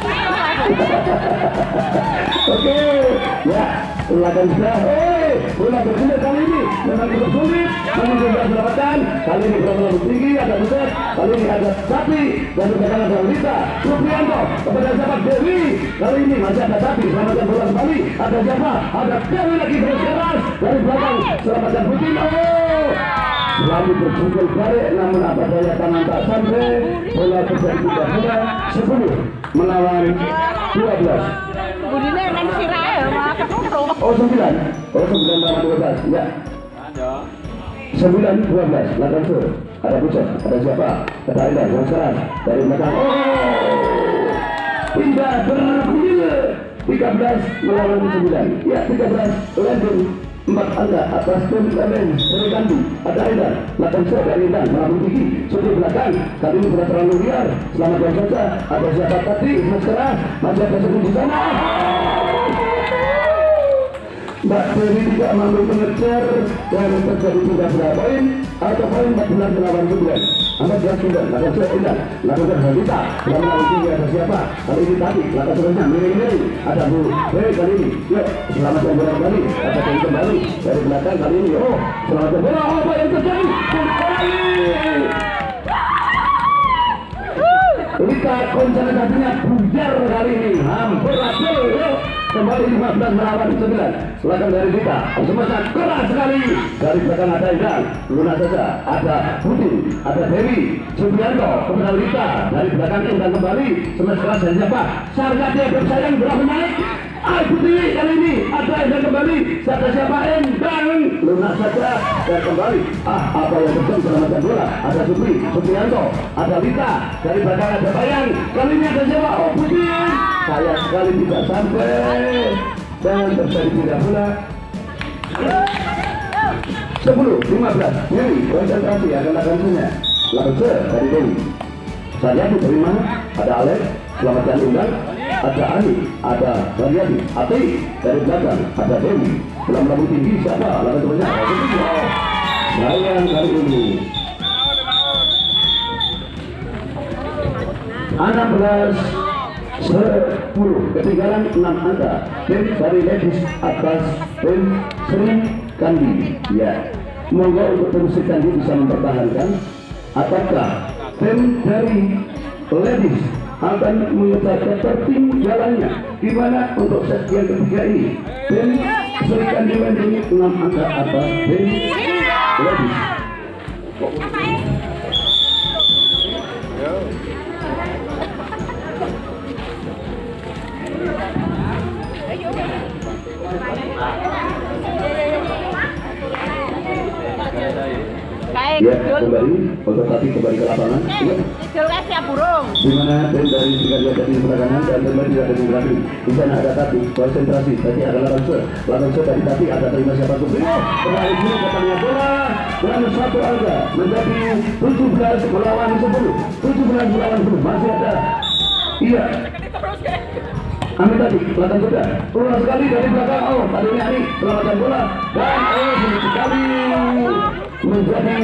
Oke, ya, lakukan sudah. Bola bergulir kali ini, memang cukup sulit, namun sudah selamatkan. Kali ini bola tinggi, ada Buset, kali ini ada Tati, dan di belakang ada Lita, Supriyanto, kepada siapa? Dewi. Kali ini masih ada Tati, selamatkan bola kembali. Ada siapa? Ada Dewi lagi terus keras dari belakang, selamatkan Budin. Oh, selalu berpukul balik, namun apa daya tangan tak sampai. Bola terjadi tidak bola. 10 melawan 12. Budine nang sirahe malah ketutup. Oh 9 lawan 12. Ya. 9-12 lawan sur. Ada Buset, ada siapa? Ada Enda, yang sekarang dari belakang. Oh, tidak bergulir. 13 melawan 9. Ya 13 landing 4 angka atas tim Lemen dari Kandi. Ada Enda, lakukan sur dari Enda melawan tinggi. Sudut belakang kali ini sudah terlalu liar. Selamat jam saja. Ada siapa tadi? Sekarang masih ada sebut di sana. Mbak Dewi tidak mampu mengejar dan terjadi tidak berapa poin atau poin 14 melawan 9. Anda jelas sudah lakukan sudah indah lakukan Halita dalam melawan tinggi ada siapa kali ini tadi lakukan sudah miring-miring ada Bu Hei kali ini yuk selamat yang bola kembali ada yang kembali dari belakang kali ini oh selamat yang bola apa yang terjadi kembali Lita konsentrasinya bujar kali ini hampir hasil yuk kembali 15 melawan 9 silakan dari Lita semacam keras sekali dari belakang ada Idan Luna saja ada Putih ada Dewi Subianto kepada Lita dari belakang Idan kembali semacam keras dari siapa Sarga dia bersayang berapa naik Putih kali ini ada Idan kembali siapa Idan Luna saja dan kembali apa yang terjadi selamatkan bola ada Subianto ada Lita dari belakang ada Bayang kali ini ada siapa oh Putih sayang sekali tidak sampai dan terjadi tidak bola 10-15 Dewi konsentrasi akan lakukannya lakukan dari Dewi saya dari mana ada Alex selamatkan Undang ada Ani ada Mariadi Ati dari belakang ada Dewi dalam lambung tinggi siapa lakukan temannya sayang kali ini 16-10 ketinggalan 6 angka tim dari Ladies atas tim Sri Kandi ya semoga untuk tim Sri Kandi bisa mempertahankan apakah tim dari Ladies akan mengejar ketertinggalannya di mana untuk set yang ketiga ini tim Sri Kandi Ladies 6 angka atas tim Ladies ya kembali untuk tadi kembali ke lapangan Idul siap burung di mana tim dari Srikandia tadi di sebelah kanan dan tim tidak ada di belakang di sana ada tadi konsentrasi tadi ada lawan dari tadi ada terima siapa Subri kembali dulu katanya bola dan 1 angka menjadi 17 melawan 10 17 melawan 10 masih ada iya Amin tadi, belakang sudah ulang sekali dari belakang oh tadi ini selamatkan bola dan sulit sekali menjadi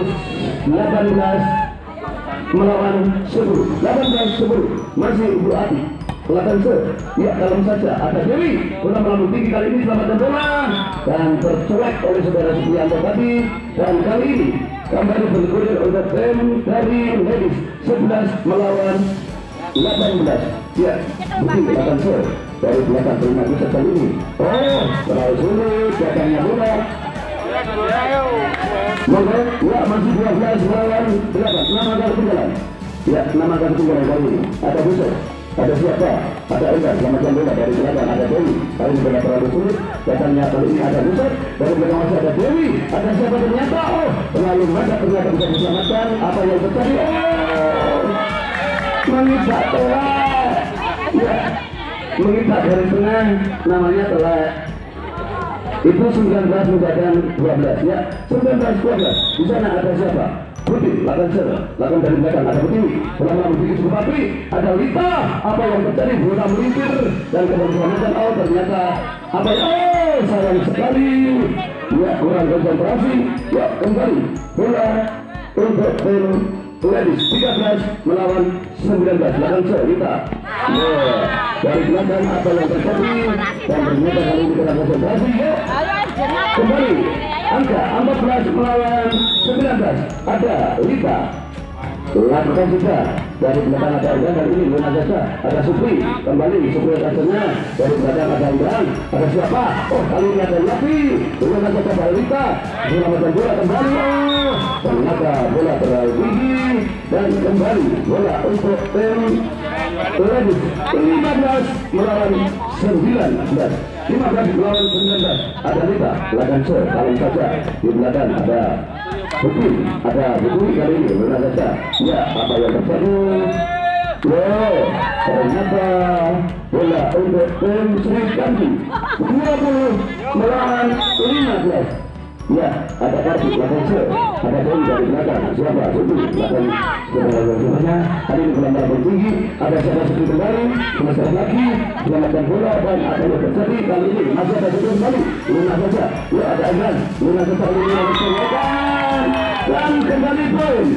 18 melawan 10 18-10 masih Ibu Ati belakang ya dalam saja ada Dewi bola melambung tinggi kali ini selamatkan bola dan tercolek oleh saudara Supriyanto tadi dan kali ini kembali bergulir untuk tim dari Ladies 11 melawan 18 ya bukti belakang dari belakang terima pusat kali ini oh terlalu sulit datangnya bola Moga, ya masih 12 melawan 8 6 angka ketinggalan ya 6 angka ketinggalan kali ini ada Buset ada siapa ada Enda selamatkan bola dari belakang ada Dewi kali ini bola terlalu sulit datangnya kali ini ada Buset dari belakang masih ada Dewi ada siapa ternyata oh terlalu mantap ternyata bisa diselamatkan apa yang terjadi oh mengikat telah ya mengikat dari tengah namanya telah itu 19 menjadikan 12 ya 19-12 di sana ada siapa Putih lakukan dari belakang ada Putih selama begitu cukup api ada Lita apa yang terjadi bola melintir dan kemudian oh ternyata apa oh sayang sekali ya kurang konsentrasi ya kembali bola untuk tim Ladies 13 melawan 19 belakang Lita dari belakang apa yang terjadi dan ternyata kali ini kurang konsentrasi kembali angka 14 melawan 19 ada Lita lakukan juga dari belakang ada Ibrahim, kali ini Luna Jasa, ada Supri, kembali Supri atasnya dari belakang ada Ibrahim, ada siapa? Oh kali ini ada Yapi, Luna Jasa Balita, menyelamatkan bola kembali, ternyata bola terlalu tinggi dan kembali bola untuk tim Ladies 15 melawan 19. 15 melawan 19. Ada Rita, belakang kalem saja di belakang ada Bukti, kali ini benar saja. Ya, apa yang terjadi? Ternyata bola untuk tim Sri Kandi 20 melawan 15. Ya, ada kartu belakang ada poin dari belakang. Siapa? Bukti, belakang sebenarnya. Hari ini bola tinggi, ada siapa Bukti kembali, selesai lagi, selamatkan bola dan apa yang terjadi kali ini masih ada Bukti kembali. Luna saja. Ya, ada Agran. Luna saja kali ini harus melakukan dan kembali poin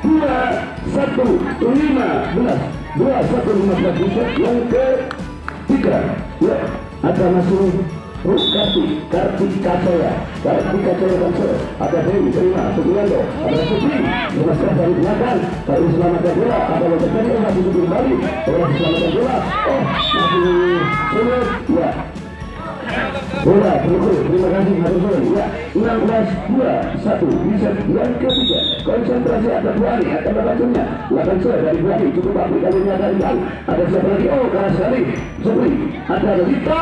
21-15 21-15 yang ketiga. Ya, ada masuk Kartika Cahaya Kanser, ada Dewi terima Sugianto, ada Supri memasukkan dari belakang, kalau selamatkan bola apa yang terjadi? Masih Supri kembali, bola diselamatkan bola, masih sulit. Ya, bola terukur, terima kasih Harusul. Ya, 16-21 bisa yang ketiga. Konsentrasi ada Buani, akan berlakunya lakukan dari Buani, cukup api kali ini ada Iban, ada siapa lagi? Oh keras sekali Supri, ada Rita.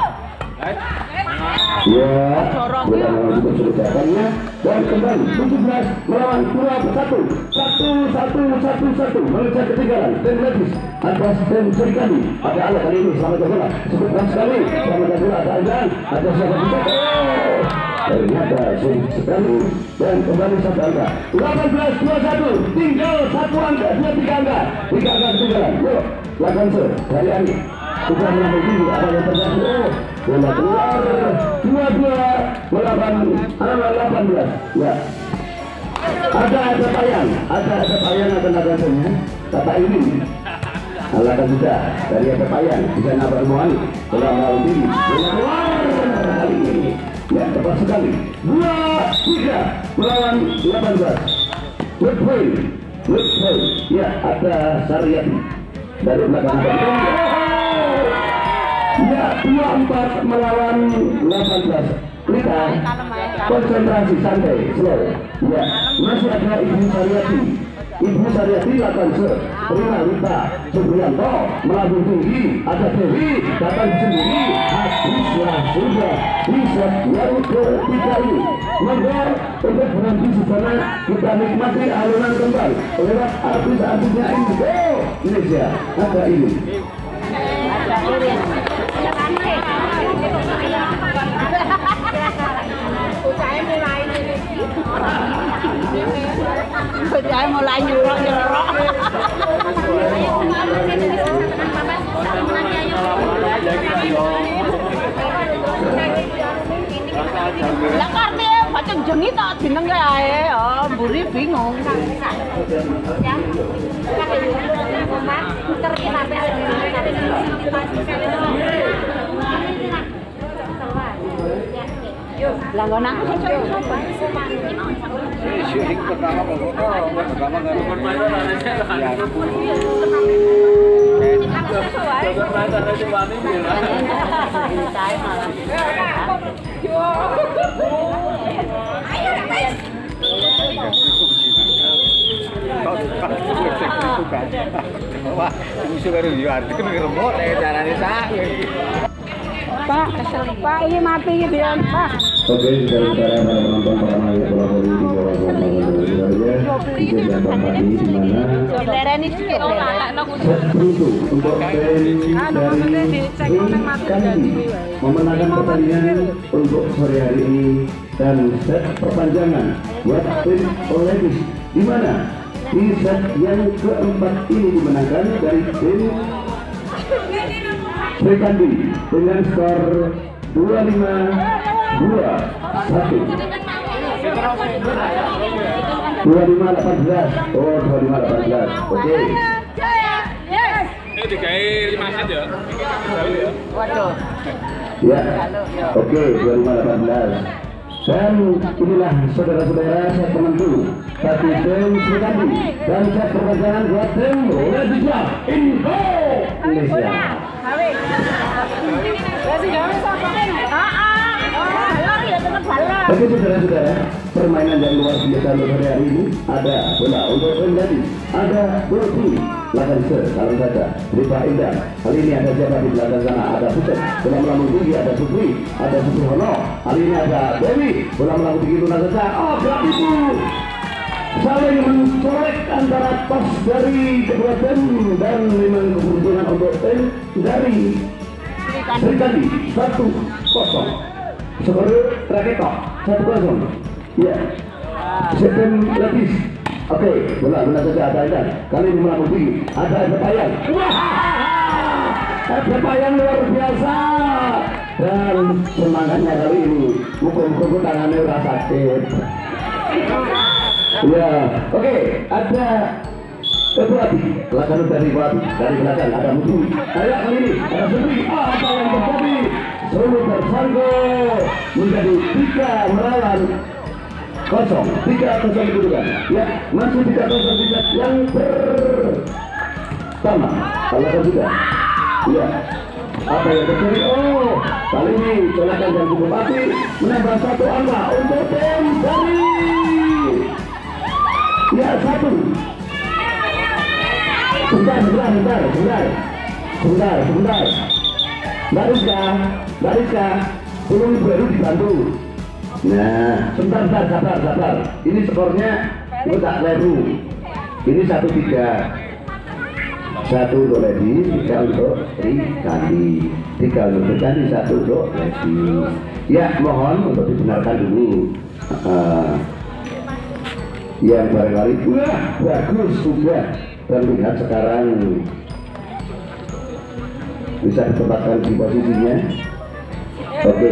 Ya, bola melawan kesulitannya dan kembali 17 melawan 21 mengejar ketinggalan tim Ladies atas tim Serikandi. Ada Allah kali ini selamat bola cukup sekali, selamat bola ada Azan, ada siapa juga? Ternyata sekali dan kembali satu angka 18-21 tinggal satu angka, 2-3 angka, 3 angka ketinggalan. Yuk lakukan dari Ani sudah menambah tinggi apa yang terjadi? Bola keluar 22 melawan 18. Ya, ada payang akan lakukannya kata ini lakukan juga dari ada payang bisa nabrak Buani, bola melawan tinggi, bola keluar kali ini. Ya, tepat sekali 2-3 melawan 18. Good point. Ya, ada Saryati dari belakang. Ya, 24 melawan 18. Kita konsentrasi santai, slow. Ya, masih ada Ibu Saryati lakukan terima Rita Suprianto melambung tinggi, ada Dewi datang sendiri, habislah sudah di set yang ketiga ini. Maka untuk berhenti di sana kita nikmati alunan kembali lewat artis-artisnya Indonesia. Ada ini. Saya mulai nyurok. Lah kartu macam jengit tak jeneng ae, mburi bingung. Langganan aku coba. Syuting pertama Pak, ini mati gitu ya, Pak. Oke, saudara-saudara para penonton para mahasiswa bola voli di bawah izin dan Bambadi di mana set untuk tim dari Kandi memenangkan pertandingan untuk sore hari ini dan set perpanjangan buat tim Ladies di mana di set yang keempat ini dimenangkan dari tim Kandi dengan skor 25-21. Oh, 25-18. Oke. Ini dikai 5 set ya. Waduh. Ya. Oke, 25-18. Dan inilah saudara-saudara saya penentu bagi tim Srikandi dan saya perpanjangan buat tim Indonesia Indonesia. Oke saudara-saudara, permainan yang luar biasa untuk hari ini. Ada bola untuk menjadi, ada Bobi Lakanse, kalau saja Rifa Indah. Kali ini ada siapa di belakang sana? Ada Buset, bola melambung tinggi, ada Supri, ada Supri Hono. Kali ini ada Dewi, bola melambung tinggi Luna saja. Oh, berarti itu saling mencolek antara pas dari kedua tim dan memang keberuntungan untuk tim dari Srikandi 1-0. Skor terakhir 1-0. Ya. Sistem Ladies. Oke, bola saja ada Aidan. Kali ini melambung tinggi. Ada Payang. Wah! Ada Payang luar biasa. Dan semangatnya kali ini mukul-mukul tangannya rasa sakit. Ya, oke, ada Buati, lakukan dari Buati, dari belakang ada Mutu. Ayo kali ini ada Supri. Apa yang terjadi? Solo tersangkut menjadi 3 melawan 0. 3-0 kedudukan. Ya, masih 3-0 tidak yang pertama. Kalau sudah, ya. Apa yang terjadi? Oh, kali ini Jonathan dan Bupati menambah 1 angka untuk tim dari ya 1. Sebentar. Mbak Rizka, belum baru dibantu. Nah, sebentar, sabar. Ini skornya udah leru. Ini 1-3. 1 untuk Ladies, 3 untuk Srikandi. 3 untuk Srikandi, 1 untuk Ladies. Ya, mohon untuk dibenarkan dulu. Yang barangkali bagus sudah terlihat sekarang bisa ditempatkan di posisinya. Oke,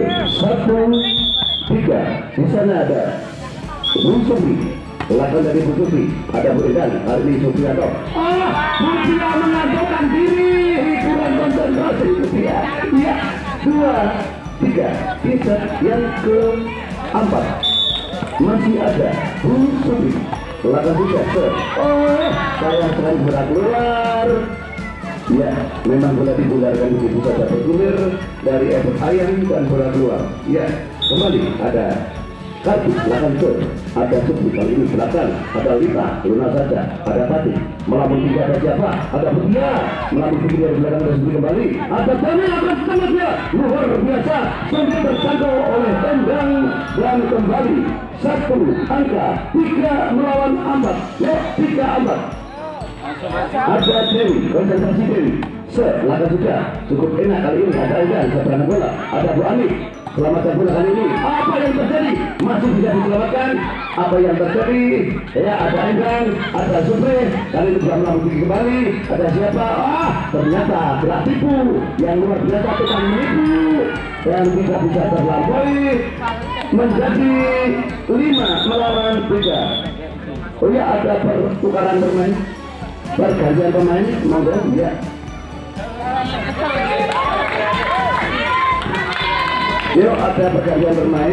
1-3. Di sana ada Supri, belakang dari Supri ada Bu Indan. Kali ini Suprianto. Dia mengajukan diri, kurang konsentrasi dia. Iya, 2-3. Di set yang keempat masih ada Bu Supri. Belakang juga set. Sayang sekali bola keluar. Ya, memang bola dibularkan begitu saja bergulir dari efek ayam dan bola keluar. Ya, kembali ada kartu belakang set. Ada Supri kali ini belakang. Ada Lita, Luna saja. Ada Pati. Melambung tinggi ada siapa? Ada Butia. Melambung tinggi dari belakang ada Supri kembali. Ada Tani akan tengahnya luar biasa sampai terjangkau oleh tendang dan kembali 1 angka 3 melawan 4. Ya, 3-4. Ada Dewi, konsentrasi Dewi. Laga sudah cukup enak kali ini. Ada Aidan, seberang bola. Ada Bu Ani, selamatkan bola kali ini. Apa yang terjadi? Masih bisa diselamatkan. Apa yang terjadi? Ya, ada Aidan, ada Supri. Kali ini juga melambung tinggi kembali. Ada siapa? Ternyata gerak tipu yang luar biasa tukang menipu dan tidak bisa terlampaui menjadi 5 melawan 3. Oh ya, ada pertukaran bermain, pergantian pemain, monggo ya. Yuk, ada pergantian bermain.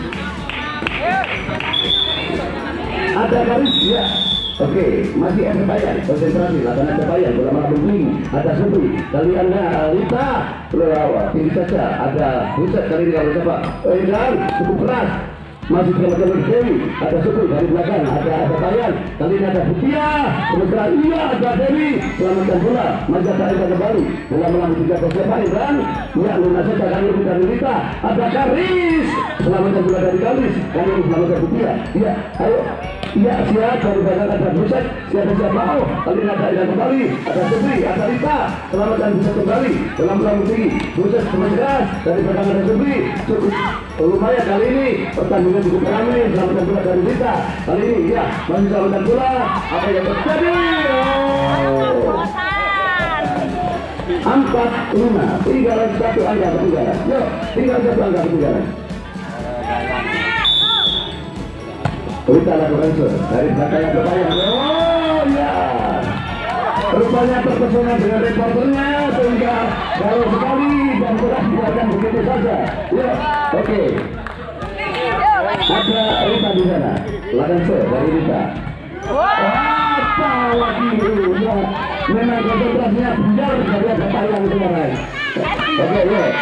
Ada garis ya. Oke, masih ada Payang, konsentrasi, lakukan ada Payang, bola melambung tinggi. Ada Supri, kali anda Lita, tinggi saja. Ada Buset, kali ini kalau siapa? Dan cukup keras. Masih bersama Dewi, ada Supri dari belakang, ada Payang, kali ini ada Butia, sementara iya ada Dewi, selamatkan bola, masih ada Aidan kembali, bola melambung 3 ke siapa? Dan ya Luna saja, kali ini dari Lita, ada Karis, selamatkan bola dari Karis, kali ini selamatkan Butia. Iya, ayo. Iya, siap dari belakang ada Buset, siapa mau? Kali ini ada Aidan kembali, ada Supri, ada Lita, selamatkan Buset kembali, bola melambung tinggi, Buset keras dari belakang ada Supri, cukup lumayan kali ini pertandingan cukup ramai. Selamatkan bola dari Lita. Kali ini ya masih selamatkan bola. Apa yang terjadi? 4-5. Tinggal 1 angka ketinggalan. Yuk, tinggal 1 angka ketinggalan. Lita lakukan dari belakang yang berbayang. Oh ya, rupanya terpesona dengan reporternya sehingga jauh sekali dan bola dibiarkan begitu saja. Yuk, oke. ada Rita di sana. Lakan dari Rita. Apa lagi dulu? Ya, memang konsentrasinya benar dari ada Thailand sekarang. Oke,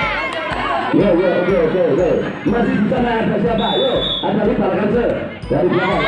oke. Masih di sana ada siapa? Yo, ada Rita lakan dari belakang.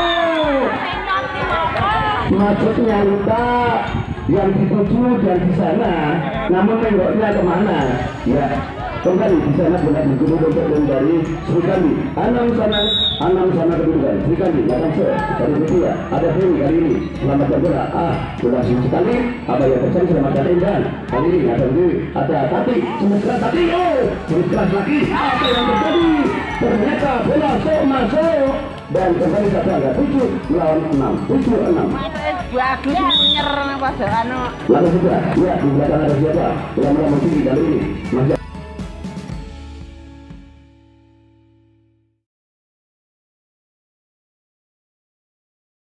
Maksudnya Rita yang dituju dan di sana, namun menggoknya kemana? Ya, kembali di sana benar dituju untuk dari Sri Kandi. Anam sana kedudukan Sri Kandi, lakan dari Rusia. Ada Dewi kali ini selamat bergerak. Sudah sekali. Apa yang terjadi selamat datang dan kali ini ada Dewi, ada Tati, semua Tati. Terus lagi. Apa yang terjadi? Ternyata bola masuk. Dan kembali satu angka 7 lawan 6. 7-6. Bagus nyerang pada anu. Lalu sudah, ya di belakang ada siapa? Yang tinggi kali ini. Masih